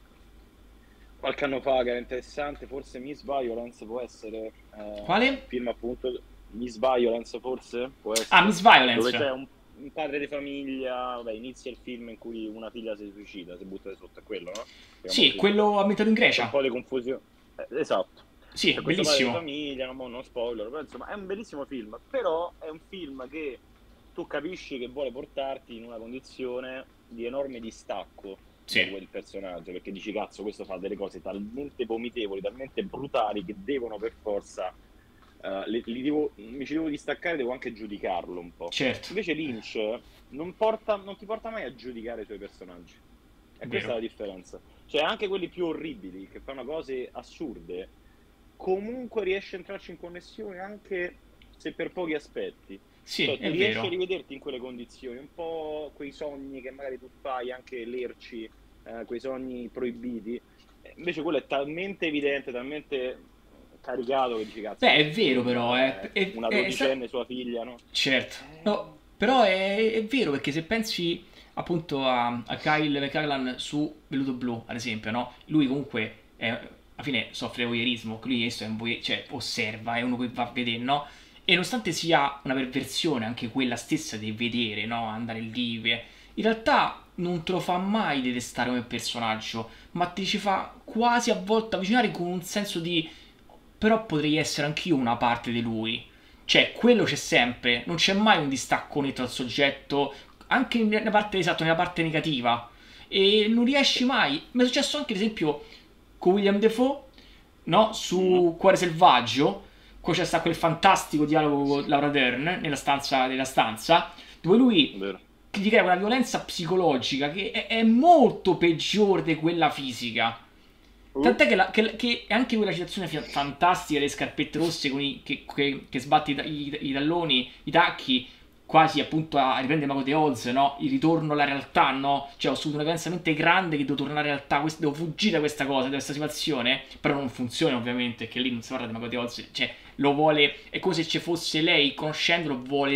qualche anno fa che era interessante, forse Miss Violence può essere, eh, un Quale? film appunto, Miss Violence forse può Ah, essere, Miss dove Violence. c'è un, un padre di famiglia, vabbè, inizia il film in cui una figlia si suicida, si butta di sotto, è quello, no? Si chiama Sì, così. quello ambientato in C'è un Grecia. po' di confusione. Eh, esatto. Sì, C'è questo padre di bellissimo. famiglia, no, mo non spoiler, però insomma è un bellissimo film, però è un film che tu capisci che vuole portarti in una condizione di enorme distacco Sì. da quel personaggio, perché dici cazzo, questo fa delle cose talmente vomitevoli, talmente brutali che devono per forza, eh, li- li devo- mi ci devo distaccare, devo anche giudicarlo un po'. Certo. Invece Lynch non porta, non ti porta mai a giudicare i suoi personaggi. E questa è Vero. la differenza. Cioè, anche quelli più orribili, che fanno cose assurde, comunque riesci a entrarci in connessione anche se per pochi aspetti. Sì, Cioè, è tu riesci a vero. rivederti in quelle condizioni, un po' quei sogni che magari tu fai, anche lerci, eh, quei sogni proibiti. Eh, Invece quello è talmente evidente, talmente caricato che dici, cazzo, Beh, questo è è un vero film, però, è, eh, è, una è sta- dodicenne, sua figlia, no? certo. Eh, No, però è, è vero perché se pensi appunto a, a Kyle MacLachlan su Velluto Blu, ad esempio, no? Lui comunque è, alla fine soffre di voyeurismo, lui questo è un voyeur, cioè osserva, è uno che va a vedere, no? E nonostante sia una perversione, anche quella stessa di vedere, no? Andare lì, ve- in realtà non te lo fa mai detestare come personaggio, ma ti ci fa quasi a volte avvicinare con un senso di però potrei essere anch'io una parte di lui. Cioè, quello c'è sempre, non c'è mai un distacco netto dal soggetto, anche nella parte, esatto, nella parte negativa. E non riesci mai. Mi è successo anche, ad esempio, con William Defoe, no? mm, Su Cuore Selvaggio, qua c'è sta quel fantastico dialogo con Laura Dern nella stanza, nella stanza, dove lui vero. gli crea una violenza psicologica che è, è molto peggiore di quella fisica. Uh, Tant'è che, la- che- che anche quella citazione fi- fantastica delle scarpette rosse con i- che, che- che sbatte i, ta- i- i talloni, i tacchi, quasi appunto a, a riprendere Mago de Oz, no? Il ritorno alla realtà, no? Cioè ho subito una violenza talmente grande che devo tornare alla realtà, quest- devo fuggire da questa cosa, da questa situazione, però non funziona ovviamente, perché lì non si parla di Mago de Oz, cioè lo vuole, è come se ci fosse lei, conoscendolo, vuole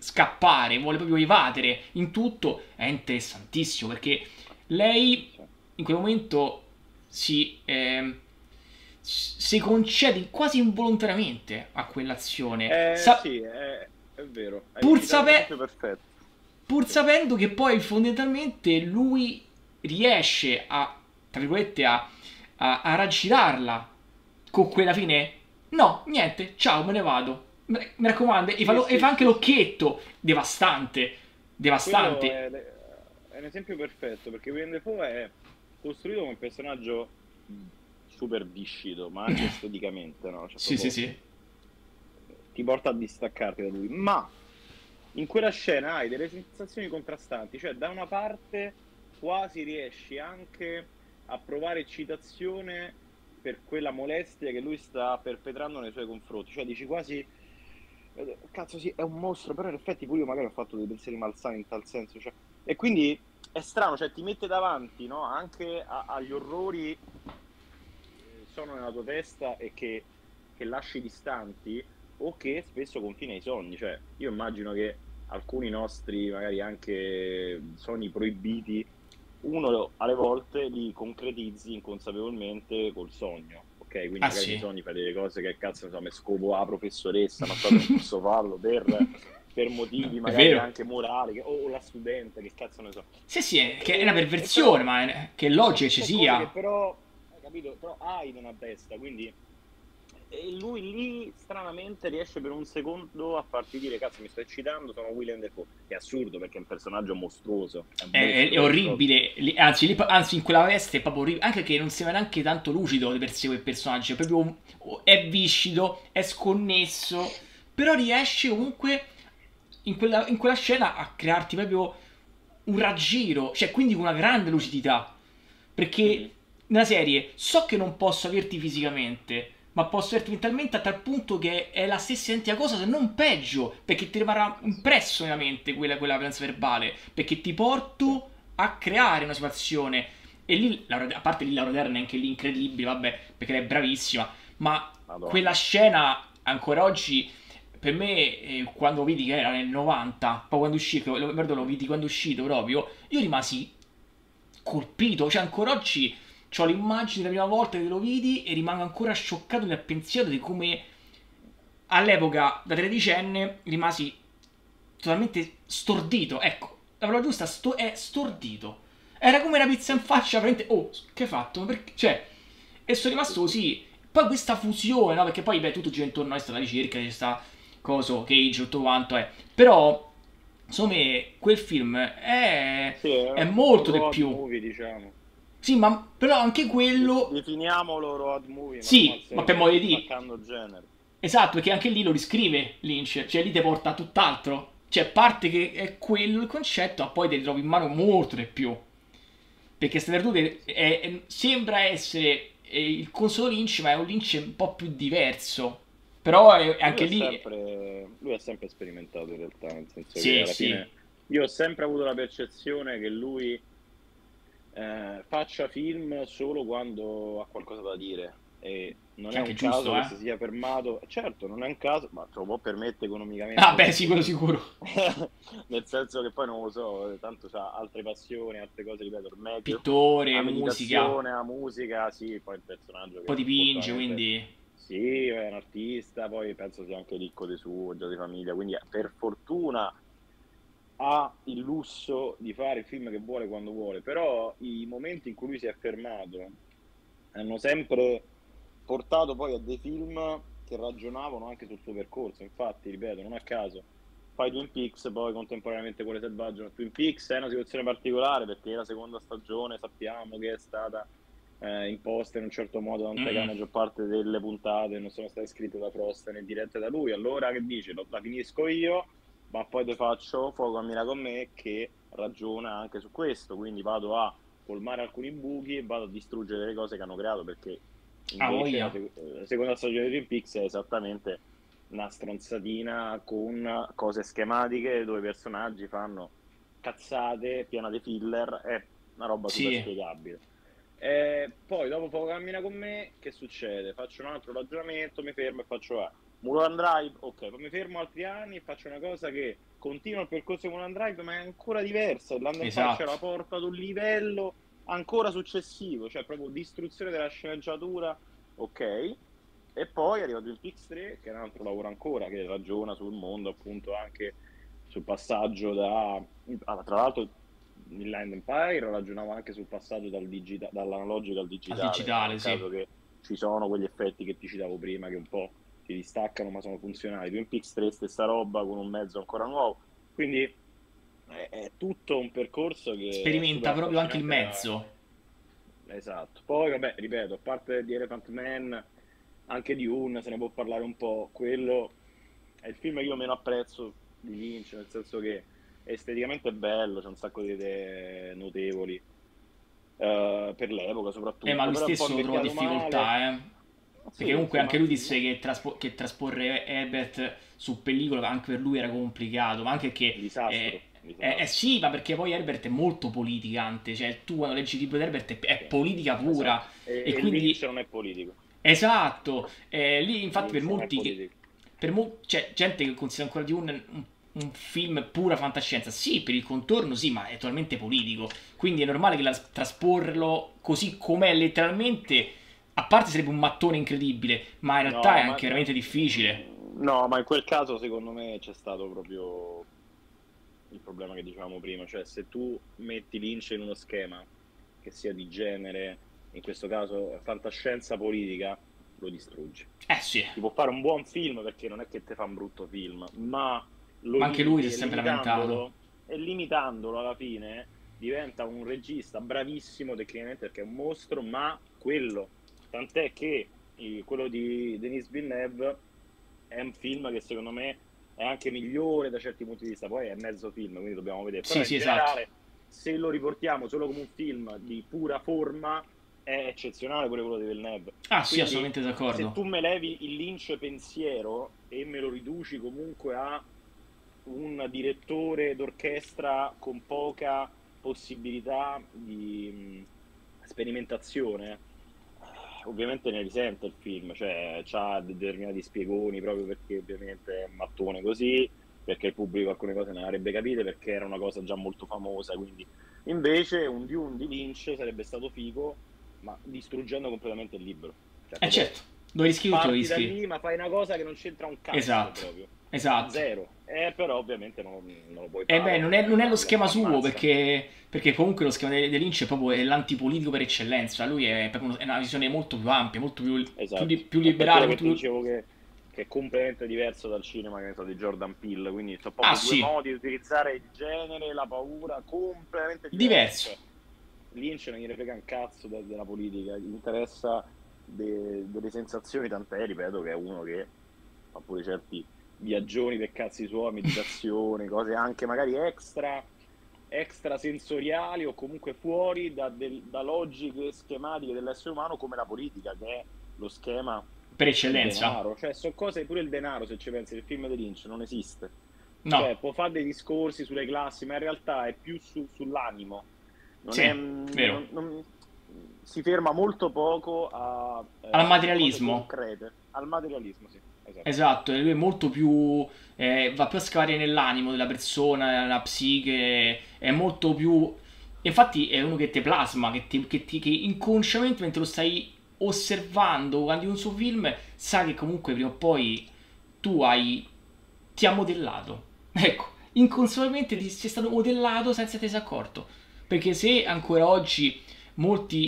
scappare, vuole proprio evadere in tutto, è interessantissimo perché lei in quel momento si, ehm, si concede quasi involontariamente a quell'azione, Eh, Sa- sì, è, è vero, hai pur, citato un sape- esempio perfetto. pur Sì. sapendo che poi fondamentalmente lui riesce a, tra virgolette, a, a, a raggirarla con quella fine. No, niente, ciao, me ne vado. Mi raccomando, e fa, Sì, lo- e sì, fa anche sì, sì. l'occhietto. Devastante. Quello Devastante. è, è un esempio perfetto perché Willem Dafoe è costruito come un personaggio super viscido, ma anche esteticamente, no? Cioè, Sì, sì, proprio sì. ti porta a distaccarti da lui. Ma in quella scena hai delle sensazioni contrastanti, cioè da una parte quasi riesci anche a provare eccitazione per quella molestia che lui sta perpetrando nei suoi confronti, cioè dici quasi eh, cazzo sì, è un mostro, però in effetti pure io magari ho fatto dei pensieri malsani in tal senso, cioè, e quindi è strano, cioè ti mette davanti, no, anche a- agli orrori che sono nella tua testa e che, che lasci distanti o che spesso confini ai sogni, cioè io immagino che alcuni nostri magari anche sogni proibiti uno alle volte li concretizzi inconsapevolmente col sogno, ok? Quindi Ah, magari nei sì. sogni fai delle cose che cazzo, insomma, scopo la professoressa, ma so che non posso farlo per, per motivi È magari vero. anche morali, che- o la studente, che cazzo ne so. Sì, sì, è, che è una E, e perversione, però ma è- che è logica ci sono cose che sia. però, hai capito, però hai in una testa, quindi e lui lì stranamente riesce per un secondo a farti dire cazzo mi sto eccitando, sono Willem Dafoe. È assurdo perché è un personaggio mostruoso, è un È, è- è mostro vero e proprio. orribile, Lì- anzi, lì- anzi in quella veste è proprio orribile, anche che non sembra neanche tanto lucido di per sé quel personaggio, è proprio un- è viscido, è sconnesso, però riesce comunque in quella, in quella scena a crearti proprio un raggiro, cioè quindi con una grande lucidità, perché Mhm. nella serie so che non posso averti fisicamente, ma posso averti mentalmente a tal punto che è la stessa identica cosa, se non peggio, perché ti rimarrà Eh sì, impresso nella mente quella, quella violenza verbale, perché ti sì. porto a creare una situazione. E lì, Laura- a parte lì Laura Dern è anche lì incredibile, vabbè, perché lei è bravissima, ma quella Madonna. scena ancora oggi, per me, eh, quando vidi che era nel novanta, poi quando uscì, che lo, ricordo lo Mm. vidi quando è uscito proprio, io rimasi colpito, cioè ancora oggi ho l'immagine della prima volta che lo vidi e rimango ancora scioccato nel pensiero di come all'epoca da tredicenne rimasi totalmente stordito, ecco, la parola giusta sto- è stordito. Era come una pizza in Sì, faccia, veramente, oh, che hai fatto? Ma perché? Cioè, e sono sì, rimasto sì. così. Poi questa fusione, no? Perché poi, beh, tutto gira intorno a questa ricerca, c'è sta coso, Cage, tutto quanto è. Però, secondo me, quel film è, Sì, è è un molto di road più. movie, diciamo. Sì, ma però anche De- quello. definiamolo road movie, ma tu mal Sì, ma per sempre modo di dire. spaccando genere. Esatto, perché anche lì lo riscrive Lynch, cioè lì ti porta a tutt'altro. Cioè, parte che è quello il concetto, ma poi te li trovi in mano molto di più. Perché Ste Verdure è- è- sembra essere eh, il consolo Lynch, ma è un Lynch un po' più diverso. Però è, è Ma lui anche ha lì. sempre, lui ha sempre sperimentato in realtà, nel senso che Sì, alla sì. fine io ho sempre avuto la percezione che lui eh, faccia film solo quando ha qualcosa da dire e non Che è è anche un caso giusto, che eh. si sia fermato, certo non è un caso, ma te lo può permettere Ah, economicamente beh, perché sicuro, sicuro. nel senso che poi non lo so, tanto ha altre passioni, altre cose, ripeto, ormai più Pittore, la musica, meditazione, la musica, sì, poi il personaggio poi che dipinge, fortunatamente quindi. sì, è un artista, poi penso sia anche ricco di suo, già di famiglia, quindi per fortuna ha il lusso di fare il film che vuole quando vuole, però i momenti in cui lui si è fermato hanno sempre portato poi a dei film che ragionavano anche sul suo percorso. Infatti, ripeto, non a caso fai Twin Peaks, poi contemporaneamente Cuore Selvaggio. Twin Peaks è una situazione particolare perché la seconda stagione sappiamo che è stata eh, imposta in un certo modo, tant'è che la Mm-mm. maggior parte delle puntate non sono state scritte da Frost né dirette da lui. Allora che dici? Lo- La finisco io, ma poi te faccio Fuoco cammina con me che ragiona anche su questo, quindi vado a colmare alcuni buchi e vado a distruggere delle cose che hanno creato perché Ah, invece la, voglia. sec- la seconda stagione di Twin Peaks è esattamente una stronzatina con cose schematiche dove i personaggi fanno cazzate, piena di filler, è una roba super Sì. spiegabile. E poi dopo poco cammina con me, che succede? Faccio un altro ragionamento, mi fermo e faccio ah, Mulholland Drive, ok, poi mi fermo altri anni e faccio una cosa che continua il percorso di Mulholland Drive, ma è ancora diversa. London Falcon Esatto. la porta ad un livello ancora successivo, cioè proprio distruzione della sceneggiatura, ok. E poi arriva Twin Peaks tre, che è un altro lavoro ancora, che ragiona sul mondo, appunto, anche sul passaggio da... ah, tra l'altro, Inland Empire ragionava anche sul passaggio dal digita- dall'analogico al Al digitale, non è digitale, un sì. caso che ci sono quegli effetti che ti citavo prima, che un po' ti distaccano ma sono funzionali. Twin Peaks tre, stessa roba, con un mezzo ancora nuovo. Quindi è, è tutto un percorso che è super Sperimenta proprio anche il affascinante da... mezzo. Esatto. Poi, vabbè, ripeto, a parte di Elephant Man, anche di Un, se ne può parlare un po'. Quello è il film che io meno apprezzo di Lynch, nel senso che esteticamente è bello, c'è un sacco di idee notevoli, eh, per l'epoca Eh, ma soprattutto, lui però è un po' stesso trova invecchiato male. difficoltà, eh. Perché Sì, comunque sì, anche ma lui disse che, traspo- che trasporre Herbert su pellicola anche per lui era complicato, ma anche che... un Eh, disastro, un eh, eh disastro. sì, ma perché poi Herbert è molto politicante, cioè tu quando leggi il libro di Herbert è, è Sì, politica pura, esatto. E, e e Lynch quindi... non è politico. Esatto, eh, lì infatti per Lynch non è molti che... politico. Per mo- c'è gente che considera ancora di un, un, un film pura fantascienza, sì, per il contorno sì, ma è totalmente politico, quindi è normale che la, trasporlo così com'è letteralmente, a parte sarebbe un mattone incredibile, ma in realtà è No, ma anche veramente difficile. no, ma in quel caso secondo me c'è stato proprio il problema che dicevamo prima, cioè se tu metti Lynch in uno schema che sia di genere, in questo caso fantascienza politica, lo distruggi. Eh sì, Ti può fare un buon film perché non è che te fa un brutto film, ma lo ma anche lui si limiti è e sempre lamentato. limitandolo, e limitandolo alla fine diventa un regista bravissimo tecnicamente perché è un mostro, ma quello, tant'è che eh, quello di Denis Villeneuve è un film che secondo me è anche migliore da certi punti di vista, poi è mezzo film, quindi dobbiamo vedere, però Sì, in sì, esatto. generale se lo riportiamo solo come un film di pura forma è eccezionale pure quello di Villeneuve. Ah sì, Quindi assolutamente se d'accordo. tu me levi il Lynch pensiero e me lo riduci comunque a un direttore d'orchestra con poca possibilità di mh, sperimentazione, ovviamente ne risente il film, cioè ha determinati spiegoni proprio perché ovviamente è un mattone così, perché il pubblico alcune cose non avrebbe capite, perché era una cosa già molto famosa, quindi invece un Dune di Lynch sarebbe stato figo, ma distruggendo completamente il libro. Cioè, Eh proprio certo, lo rischi tutto, lo parti da rischi. lì, ma fai una cosa che non c'entra un cazzo Esatto, proprio. esatto. Zero. Eh, però ovviamente non, non lo puoi E fare beh, non perché è, non è lo la, schema suo, l'ammazza. perché, perché comunque lo schema di di Lynch è proprio è l'antipolitico per eccellenza. Lui è proprio uno- è una visione molto più ampia, molto più, più, li- Esatto. più È per liberale, quello che molto ti più... dicevo che, che è completamente diverso dal cinema che ne so, di Jordan Peele, quindi sono Ah proprio due sì, modi di utilizzare il genere, la paura, completamente diversi. diverso. Cioè, Lynch non gliene frega un cazzo de- della politica, gli interessa de- delle sensazioni, tant'è, ripeto, che è uno che fa pure certi viaggioni per cazzi suoi, meditazione, cose anche magari extra, extra sensoriali o comunque fuori da, del- da logiche schematiche dell'essere umano come la politica, che è lo schema Per del eccellenza. denaro. Cioè, sono cose, pure il denaro, se ci pensi, il film di Lynch non esiste. No, Cioè, può fare dei discorsi sulle classi, ma in realtà è più su- sull'animo. Non è, sì, mm, vero. non- non- si ferma molto poco a Al eh, cose materialismo. concrete, al materialismo, sì, esatto. Esatto, e lui è molto più... eh, va più a scavare nell'animo della persona, nella psiche, è molto più... Infatti è uno che te plasma, che, ti, che, ti- che inconsciamente mentre lo stai osservando, guardi un suo film, sa che comunque prima o poi tu hai... ti ha modellato. Ecco, inconsapevolmente ti sei stato modellato senza te sei accorto. Perché se ancora oggi molti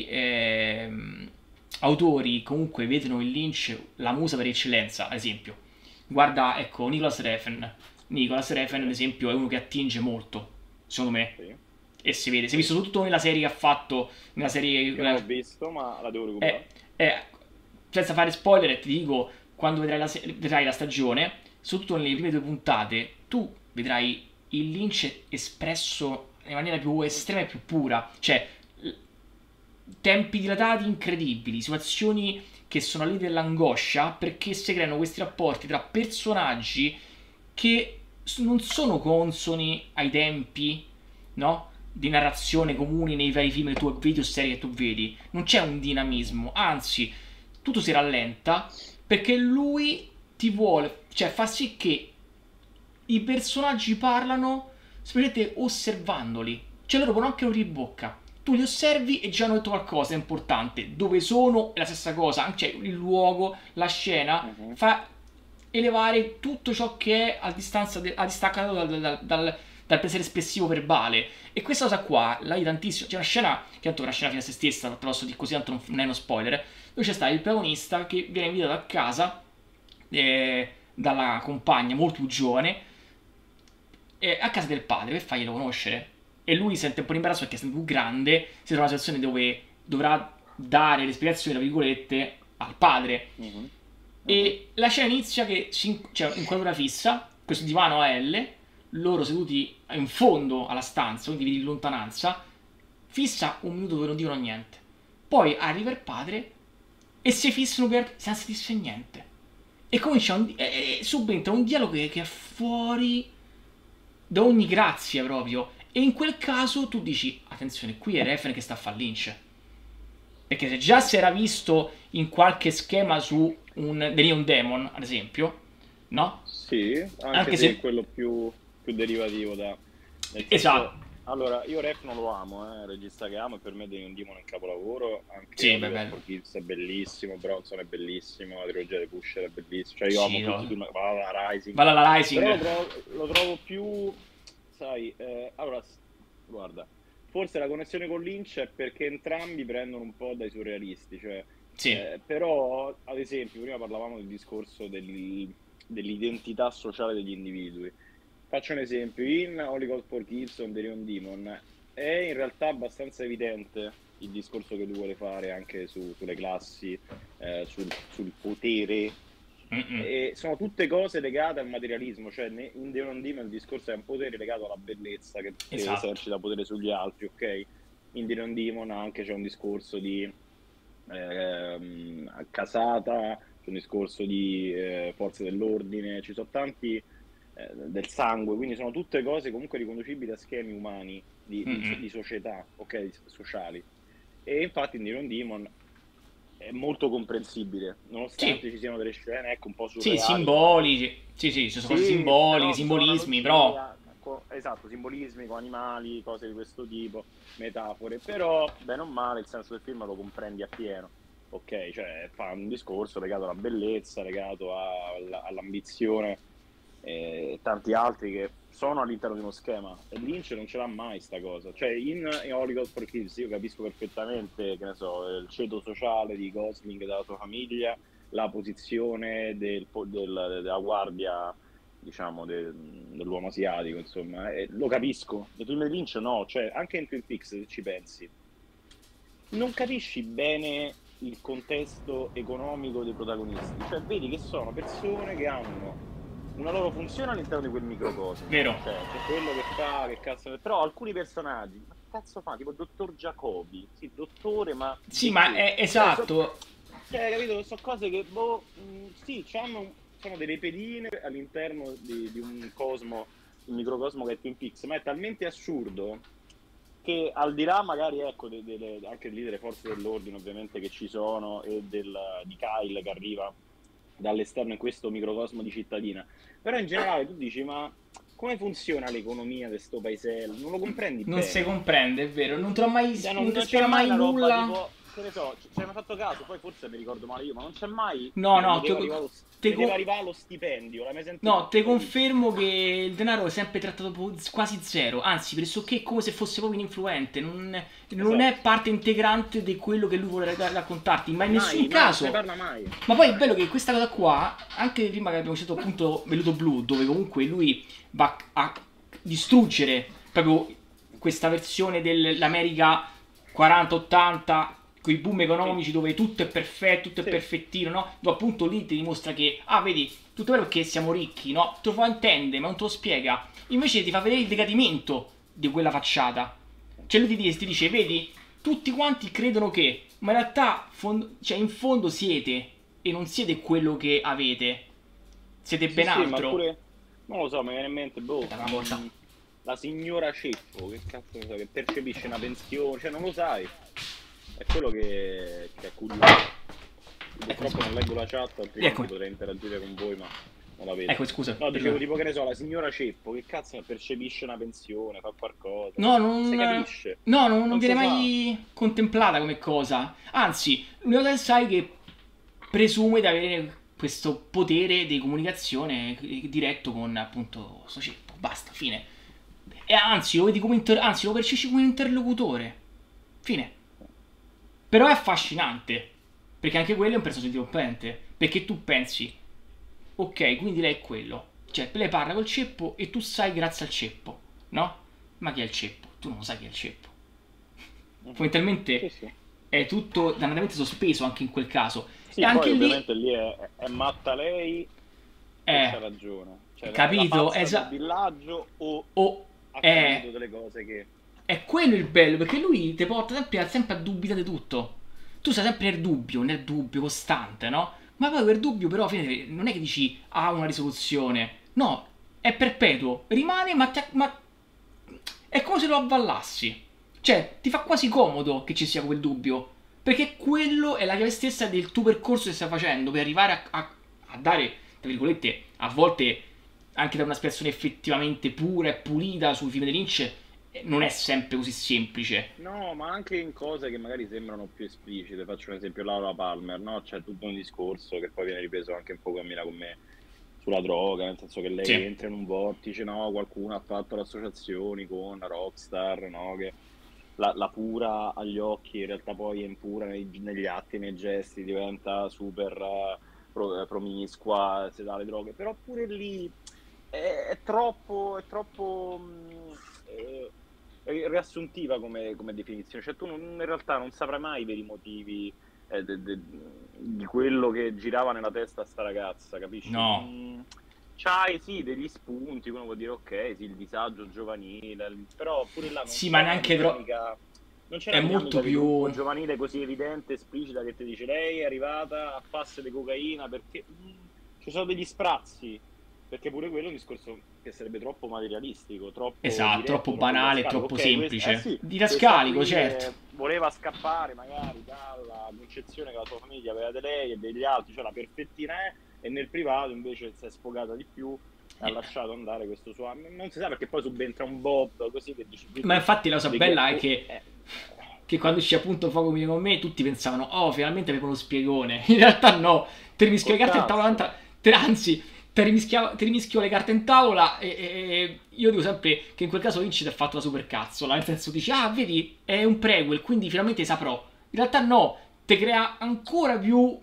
ehm, autori comunque vedono in Lynch la musa per eccellenza, ad esempio, guarda, ecco, Nicolas Refn. Nicolas Refn, ad Sì, esempio, è uno che attinge molto, secondo me. sì, E si vede, si è sì. visto tutto nella serie che ha fatto, nella serie... Che non ho visto, ma la devo Eh, recuperare. eh, senza fare spoiler, ti dico, quando vedrai la, se- vedrai la stagione, soprattutto nelle prime due puntate, tu vedrai il Lynch espresso in maniera più estrema e più pura. Cioè, l- tempi dilatati incredibili, situazioni che sono lì dell'angoscia perché si creano questi rapporti tra personaggi che s- non sono consoni ai tempi, no? Di narrazione comuni nei vari film che tu vedi o serie che tu vedi. Non c'è un dinamismo, anzi, tutto si rallenta perché lui ti vuole, cioè fa sì che i personaggi parlano semplicemente osservandoli, cioè loro pongono anche un ribocca, tu li osservi e già hanno detto qualcosa è importante, dove sono è la stessa cosa, cioè il luogo, la scena, Mhm. fa elevare tutto ciò che è a distanza, de- a distaccato dal, dal, dal, dal pensiero espressivo verbale. E questa cosa qua la vedi tantissimo. C'è una scena, che tanto è una scena fine a se stessa, te lo posso dire così, tanto non, non è uno spoiler, eh, dove c'è sta il protagonista che viene invitato a casa eh, dalla compagna molto più giovane, eh, a casa del padre per farglielo conoscere. E lui sente un po' l'imbarazzo perché essendo più grande si trova in una situazione dove dovrà dare le spiegazioni, tra virgolette, al padre. Mhm. Mhm. E la scena inizia che c'è cioè, inquadratura fissa, questo divano a L, loro seduti in fondo alla stanza, quindi vedi in lontananza, fissa un minuto dove non dicono niente. Poi arriva il padre e si fissano per senza dirsi niente. E comincia un, e, e subentra un dialogo che, che è fuori da ogni grazia proprio. E in quel caso tu dici, attenzione, qui è Refn che sta a fare Lynch. Perché se già si era visto in qualche schema su un The Neon Demon, ad esempio, no? Sì, anche, Anche se è se... quello più, più derivativo da... Nel senso, Esatto. allora, io Ref non lo amo, eh, è un regista che amo e per me Demon Demon è un capolavoro, anche Sì, beh, Oliver bello. for Kids è bellissimo, Bronson è bellissimo, la trilogia dei Pusher è bellissima, cioè io amo Sì, tutti i no. film, Valhalla Rising, Valla la però lo Rising. trovo, lo trovo più, sai, eh, allora, s- guarda, forse la connessione con Lynch è perché entrambi prendono un po' dai surrealisti, cioè, Sì. eh, però, ad esempio, prima parlavamo del discorso del- dell'identità sociale degli individui. Faccio un esempio, in Holy Call for Gibson, The Neon Demon, è in realtà abbastanza evidente il discorso che lui vuole fare anche su- sulle classi, eh, sul, sul potere, Mm-mm. e sono tutte cose legate al materialismo, cioè ne- in The Neon Demon il discorso è un potere legato alla bellezza che, che Esatto. esercita potere sugli altri, ok? In The Neon Demon anche c'è un discorso di ehm, casata, c'è un discorso di eh, forze dell'ordine, ci sono tanti eh, del sangue, quindi sono tutte cose comunque riconducibili a schemi umani di, di- Mm-mm. di società, ok, di- sociali. E infatti in Iron Demon è molto comprensibile, Sì. nonostante ci siano delle scene ecco, un po' Sì, surreali come... simbolici. Sì, sì, ci sono cose Sì, simboliche, però ci sono simbolismi, analogie, però... a- co- esatto, simbolismi con animali, cose di questo tipo, metafore, però bene o male il senso del film lo comprendi appieno. Ok, cioè fa un discorso legato alla bellezza, legato a- alla- all'ambizione e tanti altri che sono all'interno di uno schema e Lynch non ce l'ha mai sta cosa. Cioè in, in Hollywood for Kids io capisco perfettamente, che ne so, il ceto sociale di Gosling e della sua famiglia, la posizione del, po- del- della guardia, diciamo, de- dell'uomo asiatico, insomma, e lo capisco. Nei film di Lynch no, cioè anche in Twin Peaks se ci pensi non capisci bene il contesto economico dei protagonisti, cioè vedi che sono persone che hanno una loro funzione all'interno di quel microcosmo, Vero. cioè c'è quello che fa, che cazzo, però alcuni personaggi, ma che cazzo fa? Tipo il dottor Jacobi, sì, dottore, ma Sì, di ma che? è Cioè, so, esatto. cioè, capito, sono cose che, boh, mh, sì, c'hanno, sono delle pedine all'interno di, di un cosmo, un microcosmo che è Twin Peaks, ma è talmente assurdo che al di là magari ecco de- delle- anche lì delle forze dell'ordine ovviamente che ci sono e del, di Kyle che arriva dall'esterno in questo microcosmo di cittadina, però in generale tu dici ma come funziona l'economia di sto paesello? Non lo comprendi Non si bene. comprende, è vero. Non te lo mai... Cioè, non, Non ti non c'è spiega mai mai una roba nulla. tipo, che ne so, ci ci hai mai fatto caso, poi forse mi ricordo male io, ma non c'è mai, No, tipo, no, mi te, deve arrivare lo, te mi deve co- arrivare lo stipendio, l'hai mai sentito? no, te Mai visto? confermo che il denaro è sempre trattato po- quasi zero. Anzi, pressoché come se fosse proprio ininfluente. Non, non è Esatto. parte integrante di quello che lui vuole ra- raccontarti, ma in nessun Mai, mai, non se ne caso. parla mai. Ma poi è bello che questa cosa qua, anche prima che abbiamo citato appunto Velluto Blu, dove comunque lui va a distruggere proprio questa versione dell'America quaranta ottanta, con i boom Sì, economici dove tutto è perfetto, tutto è sì, perfettino, no? Dove appunto lì ti dimostra che, ah, vedi, tutto è vero perché siamo ricchi, no? Te lo fa intendere, ma non te lo spiega. Invece ti fa vedere il decadimento di quella facciata. Cioè lui ti dice, ti dice, vedi, tutti quanti credono che, ma in realtà, fond- cioè in fondo siete, e non siete quello che avete. Siete sì, ben sì, ma altro. pure, non lo so, mi viene in mente, boh, Aspetta una volta. mh, la signora Ceppo, che cazzo ne so, che percepisce una pensione, cioè non lo sai, è quello che, che è curioso. Ecco, Purtroppo non leggo la chat, altrimenti ecco. potrei interagire con voi, ma non la vedo. Ecco, scusa. No, dicevo tipo che ne so, la signora Ceppo, che cazzo percepisce una pensione, fa qualcosa. No, Non si non, capisce. no, non, non Non si viene sa. mai contemplata come cosa. Anzi, l'unica cosa che sai è che presume di avere questo potere di comunicazione diretto con appunto sto ceppo. Basta, fine. E anzi, lo vedi come inter- anzi, lo percepisci come un interlocutore. Fine. Però è affascinante. Perché anche quello è un personaggio dirompente. Perché tu pensi, ok, quindi lei è quello. Cioè, lei parla col ceppo e tu sai grazie al ceppo, no? Ma chi è il ceppo? Tu non sai chi è il ceppo. Fondamentalmente Sì, sì. è tutto dannatamente sospeso anche in quel caso. Sì, E anche poi lì, ovviamente lì è, è matta lei e eh, c'ha ragione. Cioè, capito? la pazza Esa- del villaggio o o ha è, capito delle cose che... è quello il bello, perché lui ti porta sempre, a- sempre a dubitare tutto. Tu stai sempre nel dubbio, nel dubbio costante, no? Ma poi quel dubbio però alla fine non è che dici ha una risoluzione. No, è perpetuo. Rimane, ma, ti- ma è come se lo avvallassi. Cioè, ti fa quasi comodo che ci sia quel dubbio. Perché quello è la chiave stessa del tuo percorso che stai facendo per arrivare a, a- a dare, tra virgolette, a volte anche da una spiegazione effettivamente pura e pulita sui film di Lynch, eh, non è sempre così semplice. No, ma anche in cose che magari sembrano più esplicite. Faccio un esempio, Laura Palmer, no? C'è tutto un discorso che poi viene ripreso anche un po' cammina con me sulla droga, nel senso che lei Sì. entra in un vortice, no? Qualcuno ha fatto le associazioni con Rockstar, no? Che la, la pura agli occhi in realtà poi è impura nei- negli atti, nei gesti, diventa super eh, pro- eh, promiscua, se dà le droghe, però pure lì è, è troppo, è troppo mh, eh, è riassuntiva come, come definizione, cioè tu non- in realtà non saprai mai i veri motivi eh, de- de- di quello che girava nella testa a sta ragazza, capisci? No. Mm, c'hai sì degli spunti, uno può dire ok, sì, il disagio giovanile, il- però pure là non Sì, c'è ma una neanche tro- dinamica, non c'è è una dinamica molto di gruppo più... giovanile così evidente, esplicita che ti dice lei è arrivata a passe di cocaina perché mm, ci sono degli sprazzi, perché pure quello è un discorso che sarebbe troppo materialistico, troppo Esatto, diretto, troppo troppo banale, didascalico. troppo Ok, semplice. questa- eh sì, Didascalico, questa qui, certo. eh, voleva scappare magari dalla concezione che la sua famiglia aveva di lei e degli altri, cioè la perfettina è, e nel privato invece si è sfogata di più e ha Eh. lasciato andare questo suo... Non si sa perché poi subentra un Bob così che dice... Ma infatti la cosa di bella che- è che, eh, che quando uscì appunto Fuoco Mio con me, tutti pensavano, oh, finalmente avevo uno spiegone. In realtà no, te rimischio le Col carte in tavola, cazzo. tanta- te- anzi, te rimischia- te rimischio le carte in tavola e, e- e io dico sempre che in quel caso Lynch ti ha fatto la supercazzola, nel senso dici, ah, vedi, è un prequel, quindi finalmente saprò. In realtà no, te crea ancora più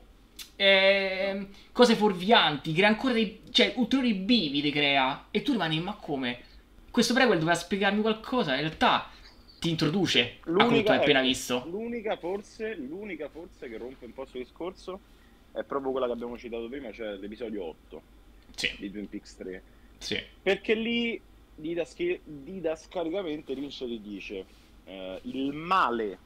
eh, cose fuorvianti, crea ancora dei, cioè, ulteriori bivi te crea, e tu rimani, ma come? Questo prequel doveva spiegarmi qualcosa, in realtà ti introduce a quello che tu hai appena ecco, visto. l'unica forse, l'unica forse che rompe un po' sul discorso è proprio quella che abbiamo citato prima, cioè l'episodio otto Sì, di Twin Peaks tre. sì, Perché lì didaschi- didascalicamente Lynch ti dice eh, il male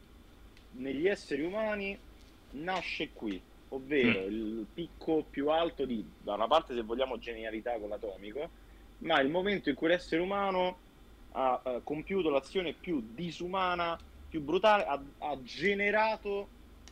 negli esseri umani nasce qui, ovvero Mm. il picco più alto di, da una parte se vogliamo genialità con l'atomico, ma il momento in cui l'essere umano ha eh, compiuto l'azione più disumana, più brutale, ha, ha generato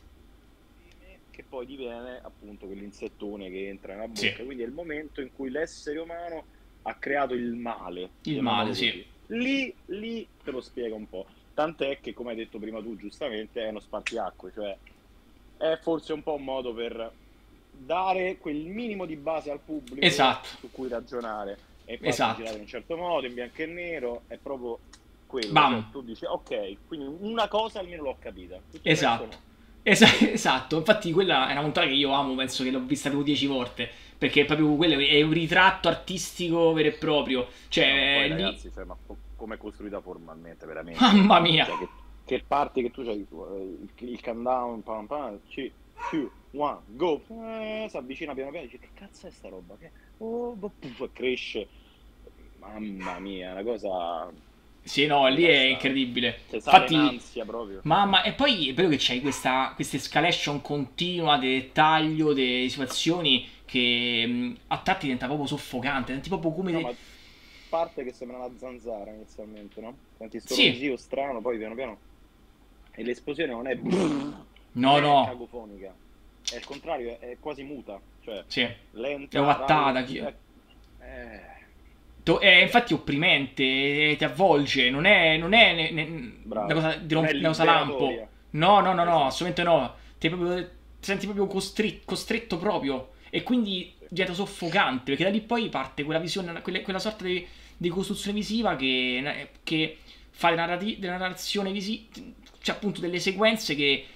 che poi diviene appunto quell'insettone che entra nella bocca. Sì. Quindi è il momento in cui l'essere umano ha creato il male. Il chiamiamolo male, sì. così. Lì, lì te lo spiega un po'. Tant'è che, come hai detto prima tu giustamente, è uno spartiacque, cioè è forse un po' un modo per dare quel minimo di base al pubblico Esatto. su cui ragionare. E infatti Esatto. girato in un certo modo, in bianco e nero, è proprio quello. Bam. Cioè, tu dici, ok, quindi una cosa almeno l'ho capita. Tutto il Esatto. resto no. Esa- esatto, infatti quella è una puntata che io amo, penso che l'ho vista proprio dieci volte, perché proprio quello è un ritratto artistico vero e proprio, cioè No, ma poi, eh, lì... ragazzi, cioè, ma co- come è costruita formalmente, veramente. Mamma mia! Cioè, che, che parti che tu c'hai eh, il, il countdown, pam pam, C, due, uno, go, eh, si avvicina piano piano e dici, che cazzo è sta roba? Che... Oh, boh, puff, e cresce. Mamma mia, una cosa... Sì, no, lì è devastante. incredibile. Cioè, sale in Infatti, ansia proprio. mamma, e poi è vero che c'hai questa, questa escalation continua di dettaglio, di situazioni che mh, a tratti diventa proprio soffocante, diventa proprio come... No, de- ma parte che sembra una zanzara inizialmente, no? Senti sto Sì. ronzio strano, poi piano piano... E l'esplosione non è... No, è no. cacofonica. è il contrario, è, è quasi muta, cioè Sì, è lenta, ovattata. rapida. chi- Eh, eh, to- È infatti opprimente, eh, ti avvolge, non è, non è ne- ne- una bravo. cosa, di Non rom- è una cosa lampo. liberatoria. No, no, no, no, Esatto. assolutamente no. Ti, proprio- ti senti proprio costri- costretto proprio. E quindi Sì. diventa soffocante, perché da lì poi parte quella visione, quelle- quella sorta di, di costruzione visiva che, che fa della, narrati- della narrazione visiva, cioè appunto delle sequenze che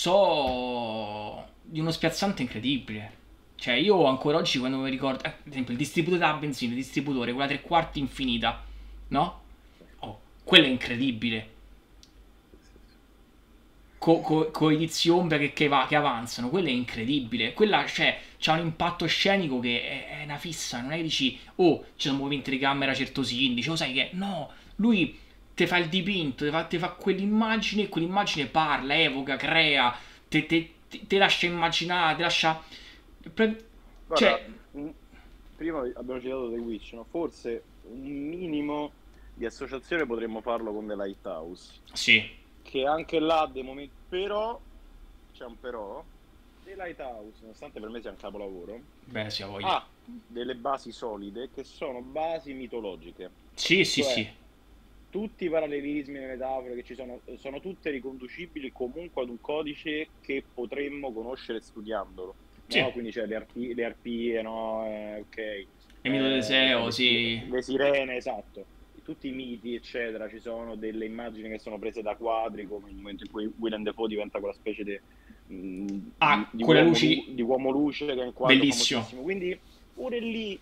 so di uno spiazzante incredibile. Cioè, io ancora oggi quando mi ricordo, eh, ad esempio, il distributore della benzina, il distributore, quella tre quarti infinita, no? Sì. Oh, quello è incredibile. Sì, sì, sì. Co- co- coedizi ombra che, che, va- che avanzano, quello è incredibile. Quella, cioè, c'ha un impatto scenico che è, è una fissa. Non è che dici, oh, ci sono movimenti di camera certosi indici, lo sai che no, lui ti fa il dipinto, ti fa, te fa quell'immagine, e quell'immagine parla, evoca, crea, te, te, te- te lascia immaginare, ti lascia. pre- Guarda, Cioè, mm, prima abbiamo citato The Witch, no? Forse un minimo di associazione potremmo farlo con The Lighthouse, sì, che anche là ha dei momenti, però, c'è un però, The Lighthouse, nonostante per me sia un capolavoro, beh, sì, ha voglia. ha delle basi solide che sono basi mitologiche, Sì, sì, cioè sì, tutti i parallelismi e le metafore che ci sono sono tutte riconducibili comunque ad un codice che potremmo conoscere studiandolo, no? sì. Quindi c'è le arpi- le arpie, no? Eh, ok, Il mito di Eh, Teseo, le, si- sì. le sirene, esatto. Tutti i miti, eccetera, ci sono delle immagini che sono prese da quadri, come il momento in cui Willem Dafoe diventa quella specie di, mh, di, Ah, di quelle uomo, lu- luci, di uomo luce che è un quadro bellissimo. famosissimo. Quindi pure lì,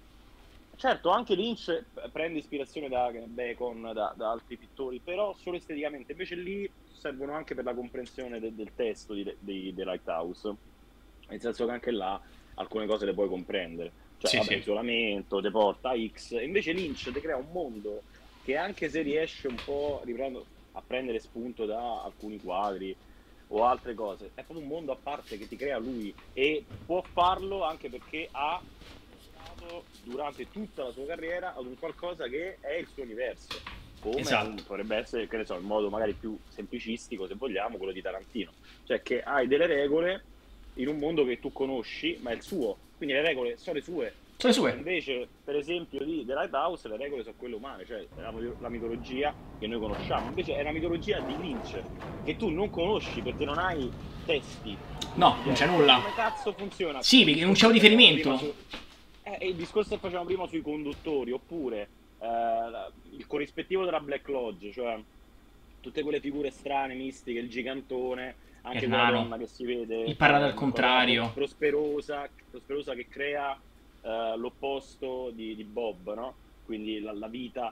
certo, anche Lynch prende ispirazione da Bacon, da, da altri pittori, però solo esteticamente. Invece lì servono anche per la comprensione de- del testo di, di The Lighthouse, nel senso che anche là alcune cose le puoi comprendere. Cioè, Sì, vabbè, sì. isolamento, te porta a X. Invece Lynch ti crea un mondo che anche se riesce un po', riprendo, a prendere spunto da alcuni quadri o altre cose, è proprio un mondo a parte che ti crea lui e può farlo anche perché ha lavorato durante tutta la sua carriera ad un qualcosa che è il suo universo, come un, Esatto. potrebbe essere, che ne so, il modo magari più semplicistico, se vogliamo, quello di Tarantino, cioè che hai delle regole in un mondo che tu conosci, ma è il suo, quindi le regole sono le sue. Sono le sue. Invece, per esempio, di The Lighthouse le regole sono quelle umane, cioè la, la mitologia che noi conosciamo. Invece è una mitologia di Lynch che tu non conosci perché non hai testi No, non c'è sufficienti. Cioè, nulla. come cazzo funziona? Sì, Il perché non discorso c'è un che facevamo prima riferimento. su, eh, il discorso che facevamo prima sui conduttori, oppure eh, la- il corrispettivo della Black Lodge, cioè tutte quelle figure strane, mistiche, il gigantone, Il anche quella nano. donna che si vede, Il parlato al eh, quella pro- contrario. prosperosa, prosperosa che crea eh, l'opposto di, di Bob, no? Quindi la, la vita.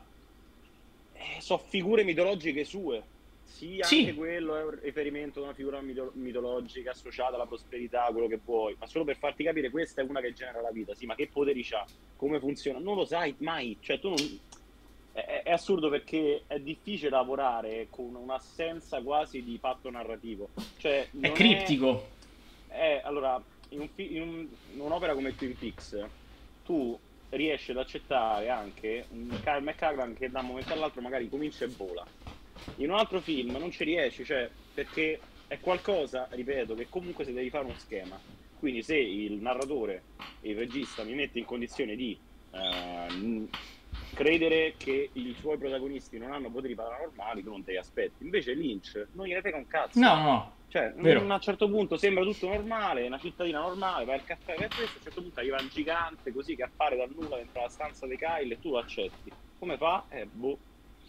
Eh, so figure mitologiche sue. Sì, anche Sì. quello è un riferimento a una figura mito- mitologica associata alla prosperità, quello che vuoi, ma solo per farti capire, questa è una che genera la vita. Sì, ma che poteri c'ha? Come funziona? Non lo sai mai. Cioè, tu non. È, è assurdo perché è difficile lavorare con un'assenza quasi di patto narrativo. Cioè, È non è. criptico. è allora, in, un fi- in un- in un'opera come Twin Peaks, tu riesci ad accettare anche un Kyle MacLachlan che da un momento all'altro magari comincia e vola. In un altro film non ci riesci, cioè, perché è qualcosa, ripeto, che comunque se devi fare uno schema. Quindi se il narratore, il regista mi mette in condizione di eh, credere che i suoi protagonisti non hanno poteri paranormali, tu non te li aspetti. Invece Lynch non gliene frega un No, cazzo. no, no. Cioè, Vero. mm, a un certo punto sembra tutto normale, una cittadina normale, vai al caffè, vai a questo, a un certo punto arriva un gigante così che appare dal nulla dentro la stanza di Kyle e tu lo accetti. Come fa? Eh, boh.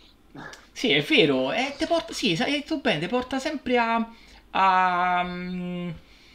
Sì, è vero. E te porta, sì, hai detto bene, te porta sempre a... a mm,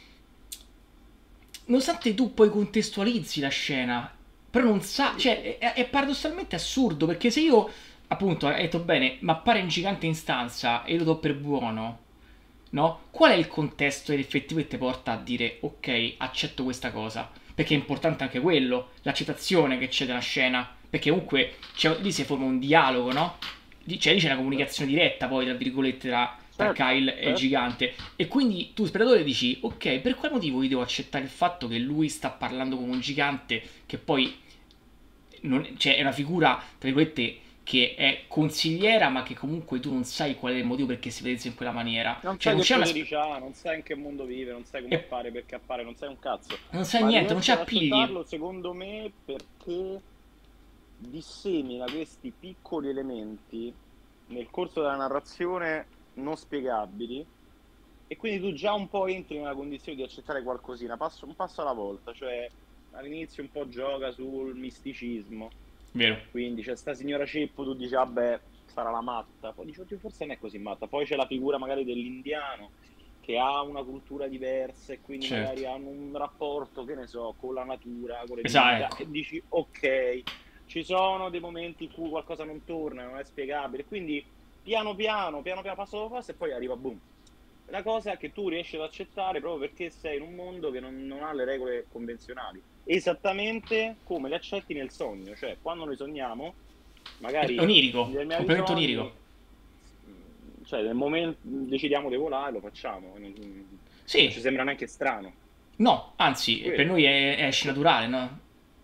nonostante tu poi contestualizzi la scena, però non sa, Sì, cioè è, è paradossalmente assurdo perché se io, appunto, hai detto bene, ma appare un gigante in stanza e lo do per buono, no? Qual è il contesto ed effettivo che ti porta a dire ok, accetto questa cosa? Perché è importante anche quello, l'accettazione che c'è della scena, perché comunque c'è- lì si forma un dialogo, no? Lì- Cioè lì c'è una certo, comunicazione diretta poi, tra virgolette, tra, tra certo, Kyle e il certo. gigante. E quindi tu, spettatore, dici, ok, per quale motivo io devo accettare il fatto che lui sta parlando con un gigante che poi non- cioè, è una figura, tra virgolette, che è consigliera, ma che comunque tu non sai qual è il motivo perché si vede in quella maniera. Non Cioè sai non che c'è una... potere sp- c'ha, non sai in che mondo vive, non sai come e appare, perché appare, non sai un cazzo. non sai Ma niente, non riesci c'è ad appigli. accettarlo secondo me perché dissemina questi piccoli elementi nel corso della narrazione non spiegabili e quindi tu già un po' entri nella condizione di accettare qualcosina, passo, un passo alla volta, cioè all'inizio un po' gioca sul misticismo, Vero. quindi c'è sta signora Ceppo, tu dici vabbè sarà la matta, poi dici oddio forse non è così matta, poi c'è la figura magari dell'indiano che ha una cultura diversa e quindi Certo. magari hanno un rapporto, che ne so, con la natura, con le Esatto, divinità ecco. e dici ok, ci sono dei momenti in cui qualcosa non torna, non è spiegabile, quindi piano piano, piano piano, passo dopo passo e poi arriva boom. La cosa che tu riesci ad accettare proprio perché sei in un mondo che non, non ha le regole convenzionali, esattamente come le accetti nel sogno, cioè quando noi sogniamo, È magari in onirico, determinati completamente sogni, onirico. cioè nel momento decidiamo di volare, lo facciamo, non, non ci Sì, sembra neanche strano. no, anzi, per Quello. noi è, è esce naturale, no?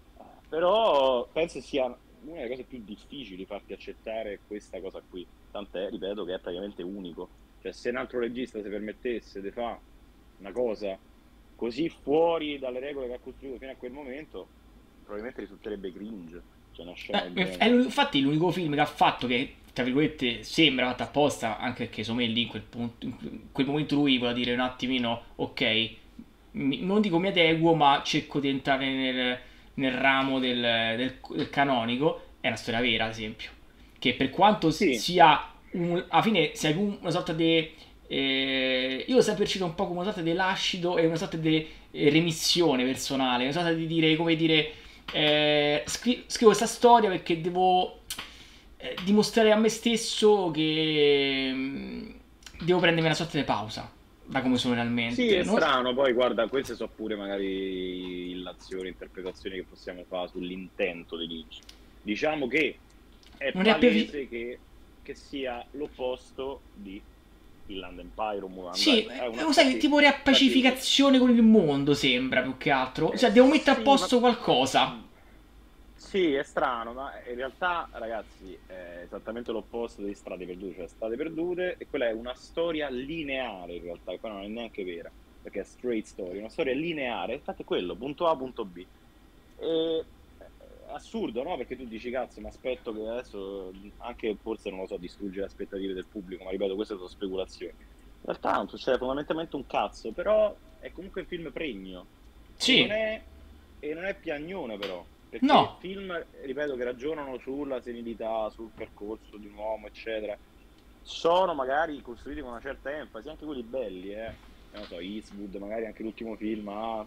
Però penso sia una delle cose più difficili farti accettare questa cosa qui. Tant'è, ripeto, che è praticamente unico. Cioè, se un altro regista si permettesse di fare una cosa così fuori dalle regole che ha costruito fino a quel momento, probabilmente risulterebbe cringe. Cioè, una scena del Eh, è genere. l'unico- infatti l'unico film che ha fatto che, tra virgolette, sembra fatto apposta, anche perché secondo me lì in quel, punto, in quel momento lui voleva dire un attimino, ok, mi- non dico mi adeguo, ma cerco di entrare nel, nel ramo del, del- del canonico, è una storia vera, ad esempio, che per quanto s- Sì, sia, un- alla fine sei più una sorta di... eh, io l'ho sempre percepito un po' come una sorta di lascido e una sorta di eh, remissione personale, una sorta di dire, come dire eh, scri- scrivo questa storia perché devo eh, dimostrare a me stesso che mm, devo prendermi una sorta di pausa da come sono sì, realmente. è Non, strano. Poi, guarda, queste sono pure magari illazioni, interpretazioni che possiamo fare sull'intento di Lynch. Diciamo che è non è appena... palese che, che sia l'opposto di Inland Empire o Mulan Sì, Dive. È eh, una, lo sai, infatti, tipo infatti, riappacificazione con il mondo sembra più che altro. eh, Cioè, devo mettere a sì, ma posto qualcosa. mm, sì, è strano, ma in realtà, ragazzi, è esattamente l'opposto di Strade Perdute, cioè Strade Perdute, e quella è una storia lineare in realtà, che poi non è neanche vera, perché è straight story, una storia lineare, infatti è quello, punto A, punto B. E, è assurdo, no? Perché tu dici, cazzo, mi aspetto che adesso, anche forse, non lo so, distrugge le aspettative del pubblico, ma ripeto, queste sono speculazioni. In realtà non succede fondamentalmente un cazzo, però è comunque un film pregno. E non Sì, è, e non è piagnone però, perché no, film, ripeto, che ragionano sulla senilità, sul percorso di un uomo, eccetera, sono magari costruiti con una certa enfasi, anche quelli belli, eh. Non so, Eastwood, magari anche l'ultimo film ha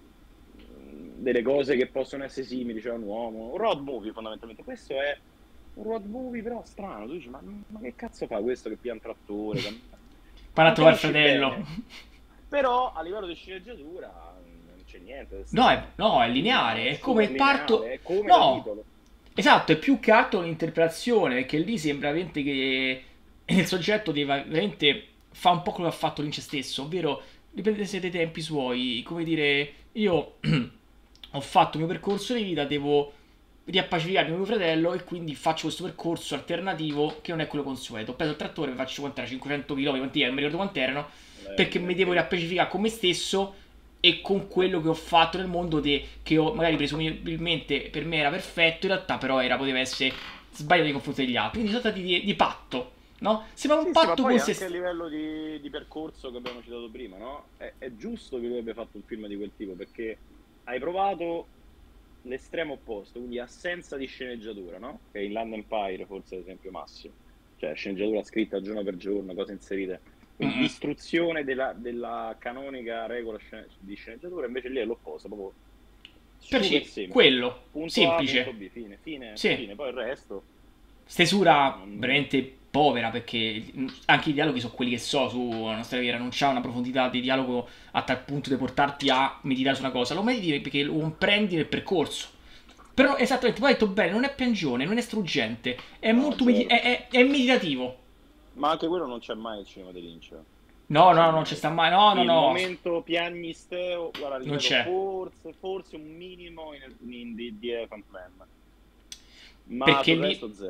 mm, delle cose che possono essere simili, cioè un uomo, un road movie fondamentalmente. Questo è un road movie però strano, tu dici, ma, ma che cazzo fa questo che pia un trattore? Cammina? vado a Non trovare il capisci fratello. bene, però a livello di sceneggiatura non c'è niente di No, è, strano, no, è nulla, è lineare, è come super parto... lineare, è come da No, titolo. esatto, è più che altro un'interpretazione, perché lì sembra veramente che il soggetto deve veramente fa un po' quello che ha fatto Lynch stesso, ovvero riprendersi dei tempi suoi, come dire, io ho fatto il mio percorso di vita, devo riappacificarmi con mio fratello e quindi faccio questo percorso alternativo che non è quello consueto. Ho preso il trattore, mi faccio quant'era, cinquecento chilometri, quanti erano, non mi ricordo quant'erano, Eh, perché mi devo neanche io. riappacificare con me stesso e con quello che ho fatto nel mondo de- che ho, magari presumibilmente per me era perfetto, in realtà però era, poteva essere sbagliato nei confronti degli altri. Quindi sono stati di, di patto, no? Sembra un Sì, sì, ma patto con poi se anche a stesso. livello di, di percorso che abbiamo citato prima, no? È, è giusto che lui abbia fatto un film di quel tipo perché hai provato l'estremo opposto, quindi assenza di sceneggiatura, no? Che in Land Empire forse è l'esempio massimo, cioè sceneggiatura scritta giorno per giorno, cose inserite, quindi Mm-mm. distruzione della, della canonica regola scene- di sceneggiatura, invece lì è l'opposto, proprio super Perché semplice, quello, punto A, punto semplice. B, fine, fine, Sì. fine, poi il resto Stesura non... veramente povera perché anche i dialoghi sono quelli che so su una storia vera, non c'ha una profondità di dialogo a tal punto da portarti a meditare su una cosa, lo mediti perché lo comprendi nel percorso. Però esattamente, poi hai detto bene, non è piangione, non è struggente, è No, molto medi- zero. è, è- è meditativo. Ma anche quello non c'è mai il cinema di Lynch. Non No, c'è no, non ci mai. sta mai, no, no, Il no, momento piagnisteo, guarda, non ripeto, c'è. forse, forse un minimo in, in The, The Elephant Man, ma Perché sul lì resto zero.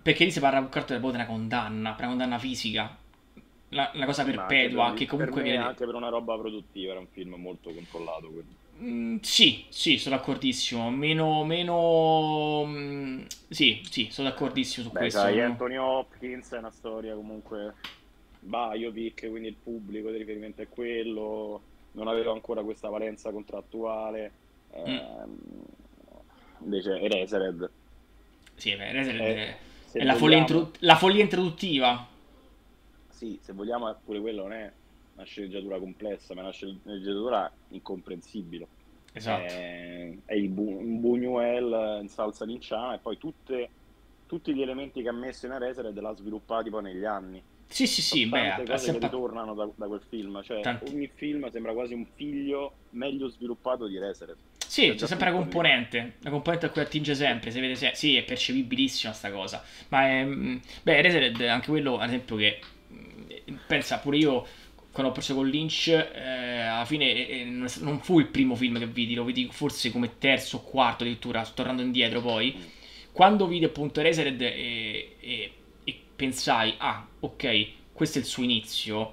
perché lì si parla più che altro proprio di una condanna, per una condanna fisica, la, la cosa Sì, ma anche per, perpetua un- che per comunque me, viene... anche per una roba produttiva, era un film molto controllato quello. Mm, sì, sì, sono d'accordissimo. Meno, meno... mm, sì, sì, sono d'accordissimo su Beh, questo. sai, No? Anthony Hopkins è una storia comunque biopic, quindi il pubblico di riferimento è quello, non aveva ancora questa valenza contrattuale. Mm, ehm, Invece Eraserhead sì, beh, Resident è, è, se è la follia, vogliamo, introdu- la follia introduttiva. sì, se vogliamo pure quello non è una sceneggiatura complessa, ma è una sceneggiatura incomprensibile. Esatto. È, è il bu- un Buñuel in salsa linciana e poi tutte- tutti gli elementi che ha messo in Eraserhead l'ha sviluppati poi negli anni. Sì, sì, Sono sì, beh, tante ha cose che sempre ritornano da, da quel film, cioè tanti. ogni film sembra quasi un figlio meglio sviluppato di Eraserhead. Sì, C'è c'è già sempre la tutto lì. componente, la componente a cui attinge Sì. sempre, si vede se... Sì, è percepibilissima sta cosa. Ma è... mm, beh, Resident anche quello, ad esempio, che... mm, pensa, pure io, quando ho preso con Lynch, eh, alla fine eh, non non fu il primo film che vidi, lo vidi forse come terzo o quarto addirittura, sto tornando indietro poi. Mm. Quando vidi appunto Resident e, e, e pensai, ah, ok, questo è il suo inizio,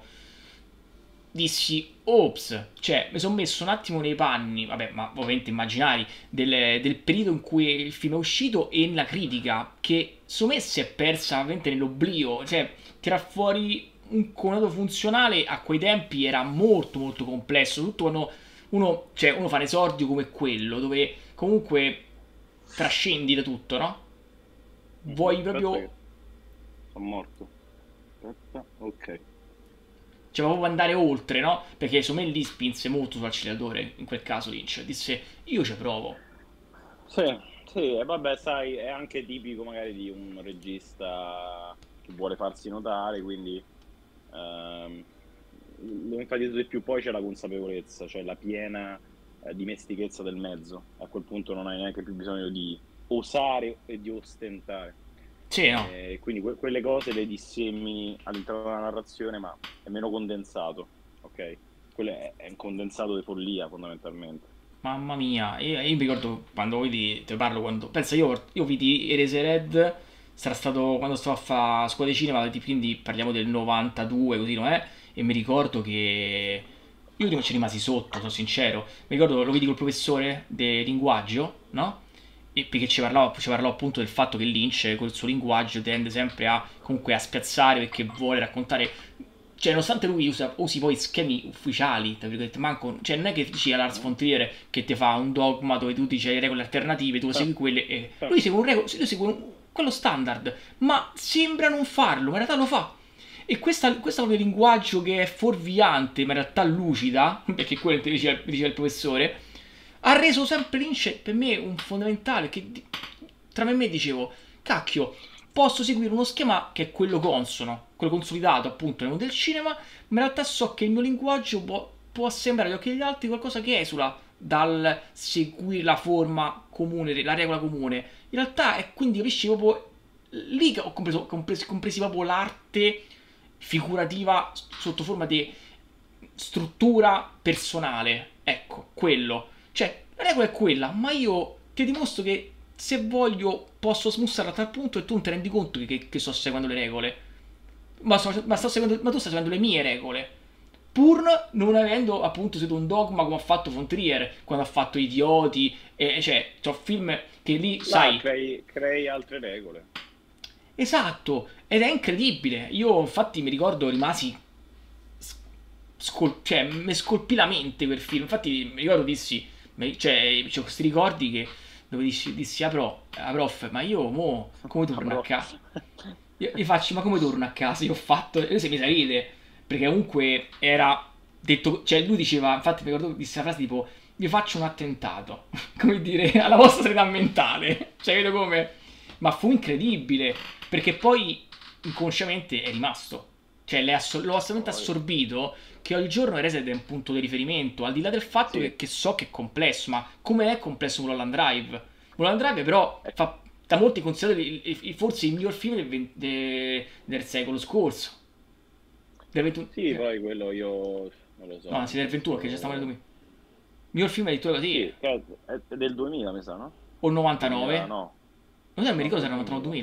dissi, ops, cioè mi sono messo un attimo nei panni, vabbè, ma ovviamente immaginari, del, del periodo in cui il film è uscito e nella critica, che secondo me si è persa ovviamente nell'oblio, cioè tirar fuori un conato funzionale a quei tempi era molto molto complesso, soprattutto quando uno, cioè, uno fa un esordio come quello, dove comunque trascendi da tutto, no? Mhm. Vuoi Aspetta proprio che sono morto. Aspetta, ok. cioè proprio andare oltre, no? Perché secondo me lì spinse molto sull'acceleratore, in quel caso Lynch, disse io ci provo. Sì, sì, e vabbè, sai, è anche tipico magari di un regista che vuole farsi notare, quindi ehm, lo enfatizzo di più, poi c'è la consapevolezza, cioè la piena eh, dimestichezza del mezzo. A quel punto non hai neanche più bisogno di osare e di ostentare. Sì, no, Eh, quindi que- quelle cose le dissemini all'interno della narrazione, ma è meno condensato, ok? Quello è, è un condensato di follia, fondamentalmente. mamma mia, io, io mi ricordo quando vidi, te parlo quando, pensa io, io vidi Eraserhead, sarà stato quando stavo a fare scuola di cinema, quindi parliamo del novantadue, così no è? E mi ricordo che io ci rimasi sotto, sono sincero. Mi ricordo lo vidi col professore del linguaggio, no? E perché ci parlò, ci parlò appunto del fatto che Lynch col suo linguaggio tende sempre a comunque a spiazzare perché vuole raccontare, cioè nonostante lui usa, usi poi schemi ufficiali, tra virgolette, manco, cioè non è che dici a Lars Mm? von Trier che ti fa un dogma dove tu dici le regole alternative, tu Ah, segui quelle e ah, lui segue un regolo, lui segue un- quello standard, ma sembra non farlo, ma in realtà lo fa. E questa, questo proprio linguaggio che è fuorviante, ma in realtà lucida, perché quello che diceva, diceva il professore, ha reso sempre Lynch per me un fondamentale che di- tra me e me dicevo, cacchio, posso seguire uno schema che è quello consono, quello consolidato appunto nel mondo del cinema, ma in realtà so che il mio linguaggio può, può sembrare agli occhi degli altri qualcosa che esula dal seguire la forma comune, la regola comune. In realtà è quindi capisci proprio lì che ho compreso, compresi, compresi proprio l'arte figurativa sotto forma di struttura personale. Ecco, quello. Cioè, la regola è quella, ma io ti dimostro che se voglio posso smussarla a tal punto e tu non ti rendi conto che, che- che sto seguendo le regole. Ma, sto- ma sto seguendo- ma tu stai seguendo le mie regole. Pur non avendo appunto seguito un dogma come ha fatto Von Trier quando ha fatto Idioti. E, cioè, c'ho film che lì, là sai, crei, crei altre regole. esatto, ed è incredibile. Io infatti mi ricordo rimasi scol- cioè mi scolpì la mente quel film. Infatti mi ricordo dissi, mi- cioè c'ho questi ricordi che dove dissi, dissi a, pro, a prof, ma io mo come torno a Avrò- casa? Io gli faccio, ma come torno a casa? Io ho fatto, e lui si mise a ridere, perché comunque era detto, cioè lui diceva, infatti mi ricordo, disse una frase tipo, vi faccio un attentato, come dire, alla vostra sanità mentale, cioè vedo come, ma fu incredibile, perché poi inconsciamente è rimasto, cioè l'ho assolutamente Poi, assorbito, che ogni giorno Reset è un punto di riferimento, al di là del fatto sì, che, che so che è complesso, ma come è complesso Mulholland Drive? Mulholland Drive però eh, fa da molti considerato il- il- forse il miglior film del, ven- de- del secolo scorso. Del ventuno, sì, eh, poi quello io non lo no, so, anzi del ventuno che già stiamo nel penso... duemila. Miglior film addirittura così, Sì, che è, è del duemila, mi sa, no? o novantanove? duemila, no, Non so, mi no, ricordo se del era duemila. novantanove duemila?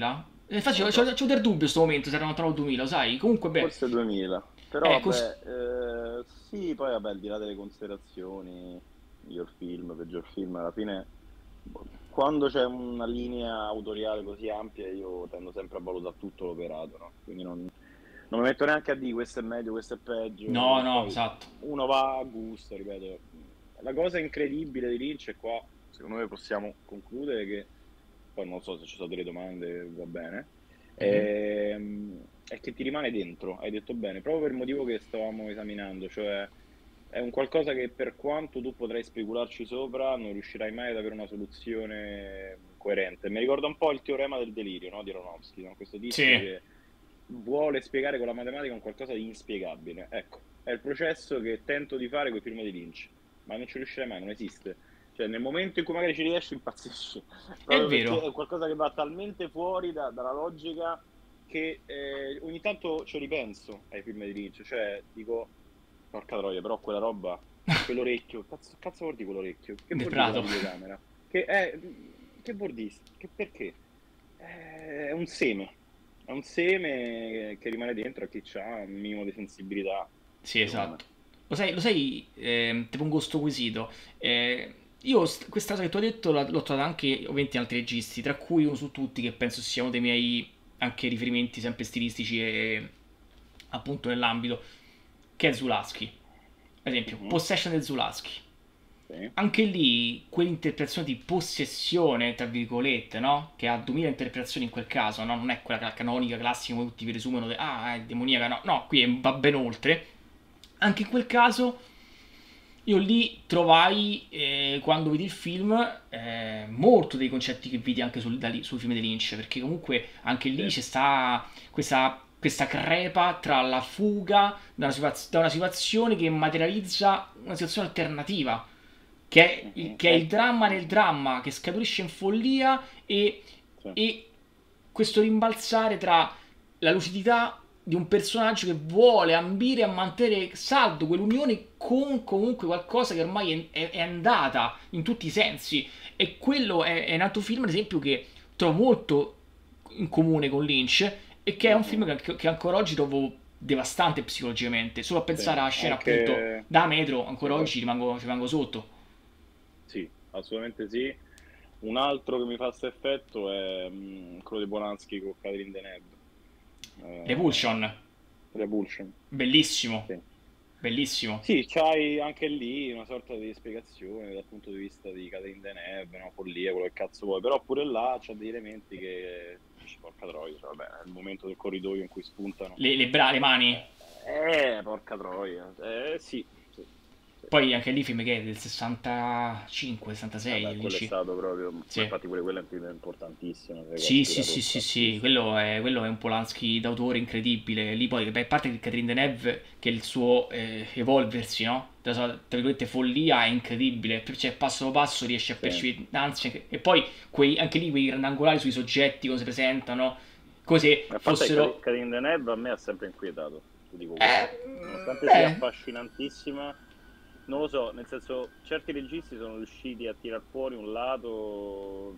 Infatti non lo c'ho, so. c'ho, c'ho del dubbio in questo momento se erano novantanove duemila, sai? Comunque, beh, Forse duemila. Però eh, cos- vabbè, eh, sì, poi vabbè, al di là delle considerazioni, miglior film, peggior film, alla fine boh, quando c'è una linea autoriale così ampia io tendo sempre a valutare tutto l'operato, no? Quindi non, non mi metto neanche a dire questo è meglio, questo è no, peggio, no, poi esatto. uno va a gusto, ripeto. La cosa incredibile di Lynch è qua, secondo me possiamo concludere che, poi non so se ci sono delle domande, va bene, Mhm. ehm, è che ti rimane dentro, hai detto bene, proprio per il motivo che stavamo esaminando, cioè è un qualcosa che per quanto tu potrai specularci sopra, non riuscirai mai ad avere una soluzione coerente. Mi ricorda un po' il teorema del delirio, no, di Aronofsky, no? Questo tizio Sì, che vuole spiegare con la matematica un qualcosa di inspiegabile. Ecco, è il processo che tento di fare con i film di Lynch, ma non ci riuscirei mai, non esiste. Cioè, nel momento in cui magari ci riesci, impazzisci, è proprio perché vero. è qualcosa che va talmente fuori da- dalla logica che eh, ogni tanto ci ripenso ai film di Lynch, cioè dico, porca troia, però quella roba, quell'orecchio, cazzo, cazzo vuol dire quell'orecchio? Che Del vuol dire quella Prato. videocamera? Che, è, che vuol dire? Che perché? Eh, È un seme, è un seme che rimane dentro a chi ha un minimo di sensibilità, Sì, secondo me. esatto. Lo sai, lo sai, ehm, ti pongo sto quesito. Eh, io st- questa cosa che tu hai detto la- l'ho trovata anche ovviamente in altri registi, tra cui uno su tutti che penso sia uno dei miei anche riferimenti sempre stilistici e appunto nell'ambito, che è Zulaski. Ad esempio, Mhm, Possession del Zulaski. sì, Anche lì quell'interpretazione di possessione, tra virgolette, no? Che ha duemila interpretazioni in quel caso, no? Non è quella canonica classica come tutti vi riassumono, de- ah, è demoniaca, no, no, qui è- va ben oltre. Anche in quel caso io lì trovai, eh, quando vidi il film, eh, molto dei concetti che vidi anche sul, da lì- sul film di Lynch, perché comunque anche lì sì. c'è sta questa, questa crepa tra la fuga da una, situaz- da una situazione che materializza una situazione alternativa, che è, il, Mhm, che è il eh, dramma nel dramma, che scaturisce in follia e, sì, e questo rimbalzare tra la lucidità di un personaggio che vuole ambire a mantenere saldo quell'unione con comunque qualcosa che ormai è, è- è andata in tutti i sensi. E quello è, è un altro film, ad esempio, che trovo molto in comune con Lynch e che è un film mhm, che, che ancora oggi trovo devastante psicologicamente. Solo a pensare sì, alla scena, appunto, anche... da metro, Sì, ancora vai. oggi rimango, ci rimango sotto. Sì, assolutamente sì. Un altro che mi fa questo effetto è mm, quello di Polanski con Catherine Deneuve. Repulsion, Eh, Repulsion. bellissimo, Sì. bellissimo. Sì, c'hai anche lì una sorta di spiegazione dal punto di vista di Catherine Deneuve, no? Follia, quello che cazzo vuoi, però pure là c'ha degli elementi che dici, porca troia, cioè, vabbè, è il momento del corridoio in cui spuntano. Le, le, bra- le mani. Eh, eh, porca troia. Eh, sì, sì, sì. Poi anche lì film che è del sessantacinque, sessantasei, Vabbè, quello è dici? stato proprio, ma Sì. infatti pure quello è un film importantissimo, che ha Sì, sì, ispirato sì, il sì, sì, classicista. quello è, quello è un Polanski d'autore incredibile. Lì poi, beh, a parte che Catherine Deneuve, che è il suo eh, evolversi, no? La sua, tra virgolette, follia è incredibile. Cioè, passo dopo passo riesce a Sì. percepire ansia. E poi, quei, anche lì, quei grandangolari sui soggetti, come si presentano, come se A parte che Cari- fossero... Catherine Deneuve a me ha sempre inquietato, ti dico Eh, questo. Nonostante sia beh, affascinantissima, non lo so, nel senso, certi registi sono riusciti a tirar fuori un lato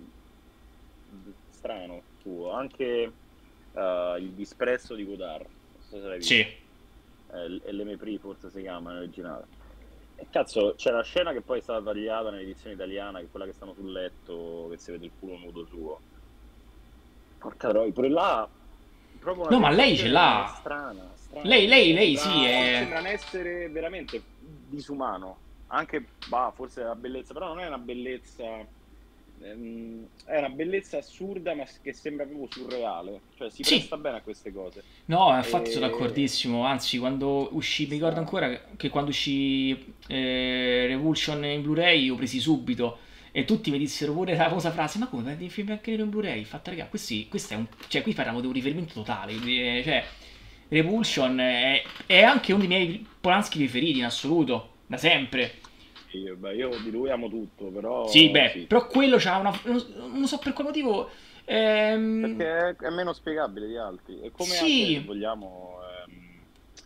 strano suo, anche eh, il disprezzo di Godard, non so se l'hai sì. visto, eh, L'E Mépris forse si chiama in originale. E cazzo, c'è la scena che poi è stata tagliata nell'edizione italiana, che è quella che stanno sul letto, che si vede il culo nudo suo. Porca troia, pure là, proprio una No, ma lei ce sensazione l'ha. strana, Lei, strana. lei, lei, sì, Sembra, è... sembra un essere veramente disumano. Anche, bah, forse la bellezza, però non è una bellezza, ehm, è una bellezza assurda, ma che sembra proprio surreale. Cioè, si Sì, presta bene a queste cose. no, infatti sono E... d'accordissimo, anzi quando uscì, mi ricordo Strano. ancora che quando uscì eh, Revolution in Blu-ray io presi subito e tutti mi dissero pure la famosa frase, ma come prendi il film anche in Blu-ray? Fatta raga, questi, questo è un, cioè qui parliamo di un riferimento totale, eh, cioè Repulsion è, è anche uno dei miei Polanski preferiti in assoluto, da sempre. Sì, vabbè, io di lui amo tutto, Sì, però beh, sì. però quello c'ha una, non, non so per quale motivo, ehm, Perché è, è meno spiegabile di altri. E come anche, se sì, vogliamo, ehm,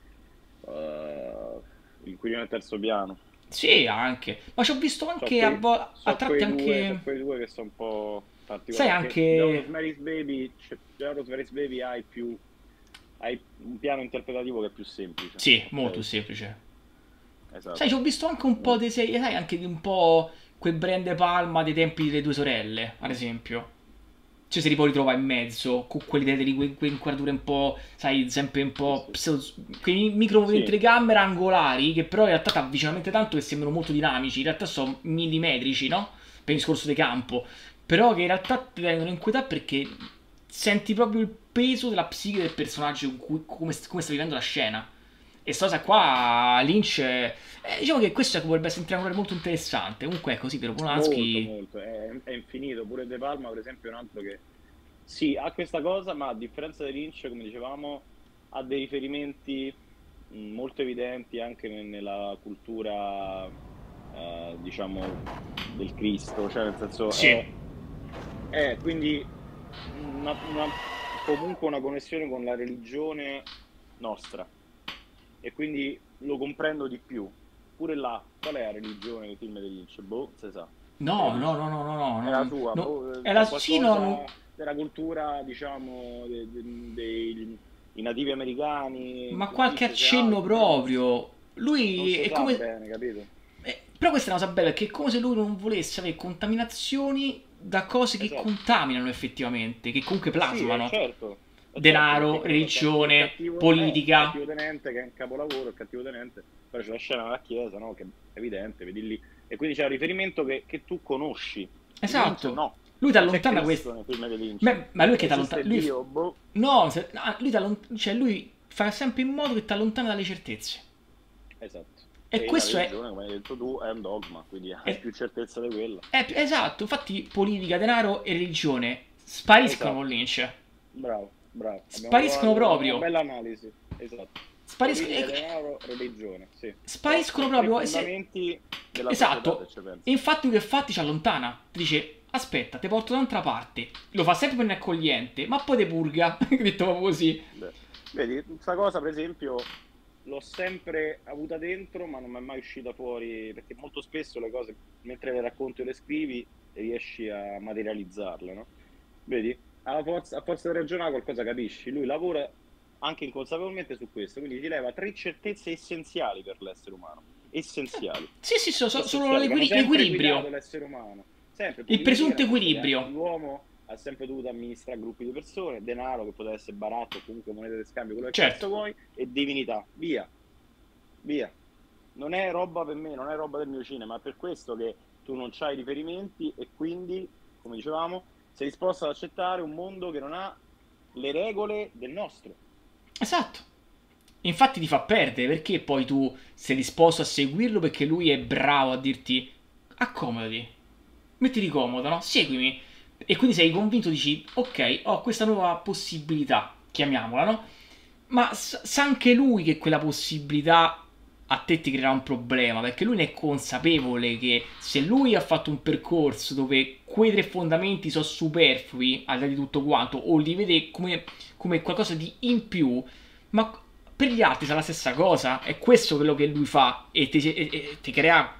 eh, L'inquilino del terzo piano. sì, anche. Ma ci ho visto So anche a, quei, vo- a so tratti quei due, so anche... quei due che sono un po'. Sai particolare, perché già anche... Rosemary's Baby, cioè, già Rosemary's Baby hai più, hai un piano interpretativo che è più semplice, Sì, molto ok? semplice. Sai, ci Esatto. ho visto anche un po' Molto. dei sei, sai, anche di un po' quel Brian De Palma dei tempi delle due sorelle, ad esempio. Cioè, si può ritrovare in mezzo, con quelle idee di que- quelle inquadrature un po', sai, sempre un Sì, po' sì. pseudo- quei micro movimenti di Sì, telecamera angolari che però in realtà ti avvicinano talmente tanto che sembrano molto dinamici, in realtà sono millimetrici, no? Per il discorso di campo, però che in realtà ti vengono inquietare perché senti proprio il peso della psiche del personaggio con cui- come, come sta vivendo la scena. E sta cosa qua, Lynch, eh, diciamo che questo potrebbe essere un triangolare molto interessante. Comunque è così per molto, Polanski. molto. È, è infinito. Pure De Palma, per esempio, è un altro che sì, ha questa cosa, ma a differenza di Lynch, come dicevamo, ha dei riferimenti mh, molto evidenti anche ne- nella cultura, eh, diciamo, del Cristo, cioè nel senso Sì, è, è quindi una- una- comunque una connessione con la religione nostra e quindi lo comprendo di più. Pure là, qual è la religione nei film di Lynch? Boh, se sa. Che ne no, no, dici? no, no, no, no, È la no, sua, no. boh, eh, È la, c'è sì, no, no. qualcosa della cultura, diciamo, de- de- dei i nativi americani, Ma in qualche Cristo c'è accenno altro, però non, proprio. non Lui si è sa come... bene, capito? eh, però questa è una cosa bella, perché è come se lui non volesse avere contaminazioni da cose che Esatto. contaminano effettivamente, che comunque Sì, è plasmano. certo, è certo, perché Denaro, che ne so, c'è il religione, cattivo, eh, il politica. cattivo tenente che è un capolavoro, il cattivo tenente, poi c'è la scena della chiesa, no? Che è evidente, vedi lì. E quindi c'è un riferimento che, che tu conosci. Di Lynch Esatto. no, Lui ti non c'è allontana questo. Cristo nei film di Lynch. Ma, ma lui che ti allontana. Esiste Lui. Dio, boh. No, se- ah, lui, t'allont- cioè lui fa sempre in modo che ti allontana dalle certezze. Esatto. E E la questo è, religione, come hai detto tu, è un dogma, quindi hai è- più certezza di quella. è- esatto. Infatti, politica, denaro e religione spariscono con Esatto, Lynch. bravo, bravo. Abbiamo Spariscono trovato una proprio. bella analisi. Esatto. Spariscono. Politica, denaro, religione, sì. Sono, Spariscono sono tre proprio. Se- fondamenti della società, se esatto. ci E pensi. infatti, lui che fa ti ci allontana. Ti dice: Aspetta, ti porto da un'altra parte. Lo fa sempre per accogliente, ma poi te purga. Detto proprio così. Beh, vedi, questa cosa per esempio l'ho sempre avuta dentro, ma non mi è mai uscita fuori, perché molto spesso le cose, mentre le racconti o le scrivi, riesci a materializzarle, no? Vedi? A forza, a forza di ragionare qualcosa capisci. Lui lavora anche inconsapevolmente su questo, quindi ti leva tre certezze essenziali per l'essere umano. Essenziali. Sì, sì, so- so- sono Essenziali, che hanno l'equili- sempre guidato l'equilibrio. l'essere umano. Sempre Il politica, presunto nel senso che equilibrio. l'uomo ha sempre dovuto amministrare gruppi di persone, denaro che poteva essere baratto o comunque moneta di scambio, quello che Certo. cazzo vuoi, e divinità. Via, via. Non è roba per me, non è roba del mio cinema, è per questo che tu non c'hai riferimenti e quindi, come dicevamo, sei disposto ad accettare un mondo che non ha le regole del nostro. Esatto. Infatti ti fa perdere perché poi tu sei disposto a seguirlo perché lui è bravo a dirti accomodati, mettiti comodo, no? Seguimi. E quindi sei convinto, dici ok, ho questa nuova possibilità, chiamiamola, no? Ma sa sa anche lui che quella possibilità a te ti creerà un problema, perché lui ne è consapevole che se lui ha fatto un percorso dove quei tre fondamenti sono superflui, al di là di tutto quanto, o li vede come, come qualcosa di in più, ma per gli altri sarà la stessa cosa, è questo quello che lui fa e ti, e- e- ti crea,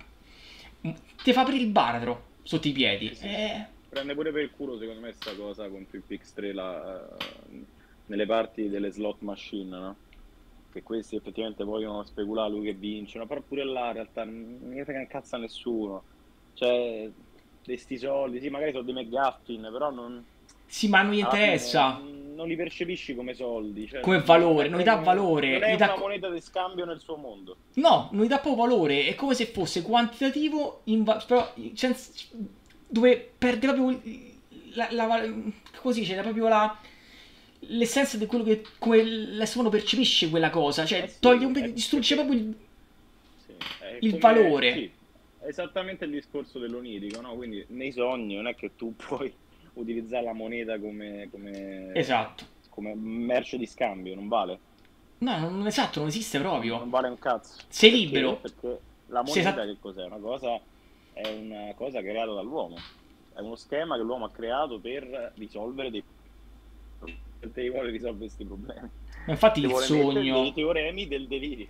ti fa aprire il baratro sotto i piedi. Sì, sì. Eh, Prende pure per il culo, secondo me, sta cosa con Twin Peaks tre la, eh, nelle parti delle slot machine, no? Che questi effettivamente vogliono speculare lui che vincono, però pure là in realtà non ne frega un cazzo a nessuno. Cioè, di sti soldi, sì, magari sono dei McGuffin, però non, sì, ma non gli alla fine interessa mm, non li percepisci come soldi, cioè come non, è valore, non gli dà proprio, non valore, gli è dà... una co- moneta di scambio nel suo mondo. No, non gli dà proprio valore, è come se fosse quantitativo, in va- però, senza- dove perde proprio la, la- così, c'è proprio la, l'essenza di quello che, come l'essere umano percepisce quella cosa, Eh cioè toglie sì, un, è distrugge perché proprio il, sì, è il come, valore. sì, è esattamente il discorso dell'onirico, no? Quindi nei sogni non è che tu puoi utilizzare la moneta come, come, Esatto. come merce di scambio, non vale. No, non, esatto, non esiste Non, proprio. non vale un cazzo. Sei Perché? libero. Perché la Sei moneta esat- che cos'è? Una cosa, è una cosa creata dall'uomo. È uno schema che l'uomo ha creato per risolvere dei problemi. Ti vuole risolvere questi problemi. Infatti Ti il vuole mettere dei sogno... teoremi del delirio.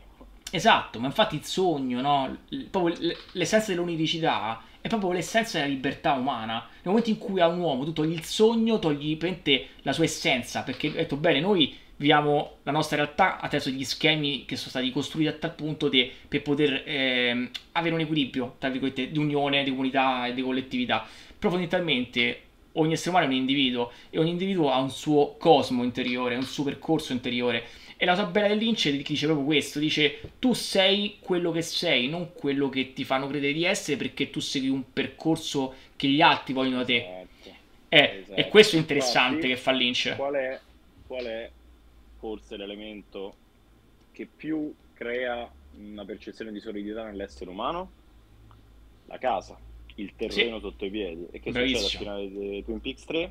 Esatto, ma infatti il sogno, no? L- proprio l- l'essenza dell'oniricità è proprio l'essenza della libertà umana. Nel momento in cui a un uomo tu togli il sogno, togli praticamente la sua essenza, perché hai detto bene, noi viviamo la nostra realtà attraverso gli schemi che sono stati costruiti a tal punto de- per poter ehm, avere un equilibrio, tra virgolette, di unione, di comunità e di collettività. Però fondamentalmente ogni essere umano è un individuo e ogni individuo ha un suo cosmo interiore, un suo percorso interiore. E la tabella del Lynch dice proprio questo, dice tu sei quello che sei, non quello che ti fanno credere di essere perché tu segui un percorso che gli altri vogliono da te. Esatto, Eh, e esatto. questo è interessante Infatti, che fa Lynch. qual è, qual è forse l'elemento che più crea una percezione di solidità nell'essere umano? La casa, il Sì, terreno sotto i piedi. E che succede al bravissimo. finale di Twin Peaks tre?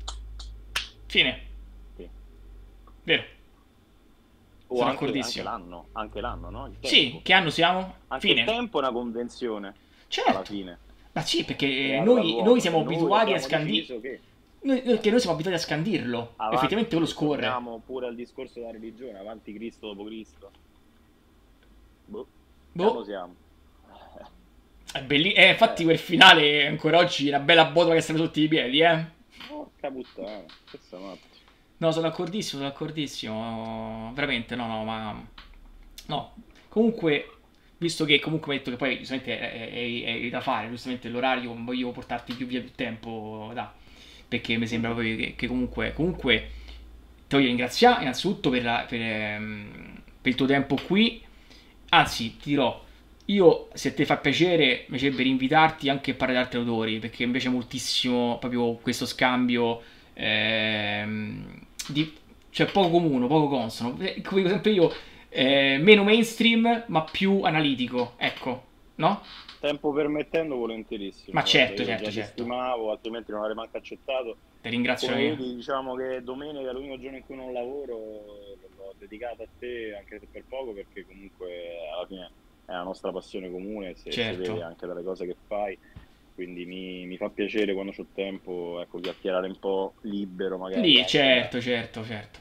Fine, Sì. vero, O sono anche, anche d'accordissimo. l'anno, anche l'anno, no? Il Sì, tempo. che anno siamo? Anche il Fine. tempo è una convenzione, alla Certo. fine, Ma sì, perché creata noi, noi dall'uomo. E siamo noi abituati a abbiamo scandire. deciso che, Noi, perché noi siamo abituati a scandirlo. Effettivamente quello avanti, scorre. torniamo pure al discorso della religione, avanti Cristo dopo Cristo. Boh, che anno Boh, siamo? è bellissimo. Eh, infatti Eh, quel finale ancora oggi, una bella botola che sta sotto i piedi, eh. porca puttana, questo è matto. No, sono d'accordissimo, sono d'accordissimo. Veramente, no, no, ma... No. Comunque, visto che comunque mi hai detto che poi giustamente è, è- è da fare, giustamente l'orario voglio portarti più via più tempo, da. Perché mi sembra Mhm. proprio che, che comunque... Comunque, ti voglio ringraziare innanzitutto per, la- per, ehm, per il tuo tempo qui. Anzi, ti dirò, io se ti fa piacere, mi piacerebbe rinvitarti anche a parlare di altri autori, perché invece moltissimo proprio questo scambio ehm, di, cioè poco comune, poco consono. Eh, Come dico sempre io, eh, meno mainstream, ma più analitico, ecco, no? Tempo permettendo, Ma volentierissimo. Guarda, certo, io certo, già ti certo. stimavo, altrimenti non avrei manco accettato. Ti ringrazio Come io. vedi, diciamo che domenica è l'unico giorno in cui non lavoro, l'ho dedicato a te anche se per poco, perché comunque alla fine è la nostra passione comune, se si vede Certo. anche dalle cose che fai. Quindi mi, mi fa piacere quando c'ho tempo, ecco, chiacchierare un po' libero, magari Lì, anche da, certo, certo, certo.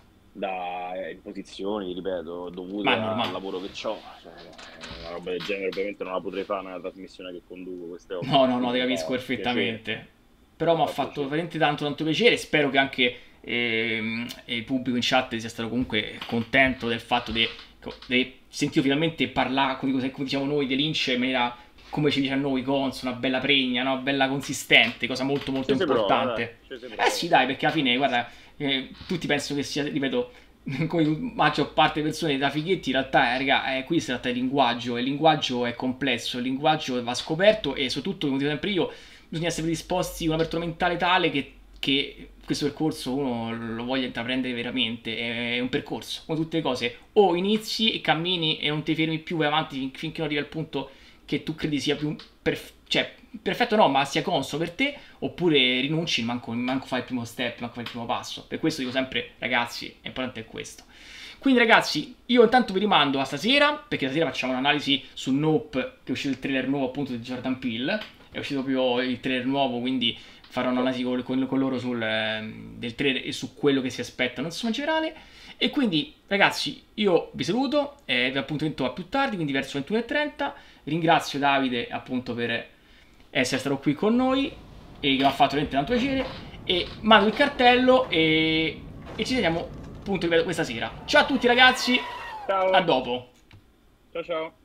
da eh, imposizioni, ripeto, Ma dovute è al normale. lavoro che ho. Cioè, una roba del genere ovviamente non la potrei fare nella trasmissione che conduco, questo è ovvio. No, no, no, ti Quindi mi capisco fa piacere, perfettamente. Però mi mi ha fa fatto piacere. veramente tanto, tanto piacere. Spero che anche ehm, il pubblico in chat sia stato comunque contento del fatto di sentire finalmente parlare, come, come diciamo noi, di Lynch in maniera come ci dice a noi, consona, bella pregna, no? Bella consistente, cosa molto molto Ci si prova, dai, importante. ci si Eh prova. sì, dai, perché alla fine, guarda, eh, tutti pensano che sia, ripeto, come maggior parte delle persone da fighetti, in realtà, eh, raga, eh, qui si tratta di linguaggio, e il linguaggio è complesso, il linguaggio va scoperto e soprattutto, come dico sempre io, bisogna essere disposti a un'apertura mentale tale che, che questo percorso uno lo voglia intraprendere veramente, è un percorso, come tutte le cose, o inizi e cammini e non ti fermi più, vai avanti fin- finché non arrivi al punto che tu credi sia più perf- cioè, perfetto no, ma sia consono per te, oppure rinunci, manco, manco fai il primo step, manco fai il primo passo. Per questo dico sempre, ragazzi, l'importante è questo. Quindi ragazzi, io intanto vi rimando a stasera, perché stasera facciamo un'analisi su Nope, che è uscito il trailer nuovo appunto di Jordan Peele, è uscito proprio il trailer nuovo, quindi farò un'analisi con, con- con loro sul, ehm, del trailer e su quello che si aspettano insomma in generale. E quindi ragazzi, io vi saluto, eh, vi appuntamento a più tardi, quindi verso ventuno e trenta. Ringrazio Davide appunto per essere stato qui con noi e che mi ha fatto veramente tanto piacere. E mando il cartello e, e ci vediamo appunto ripeto, questa sera. Ciao a tutti ragazzi, a Ciao, dopo. ciao ciao.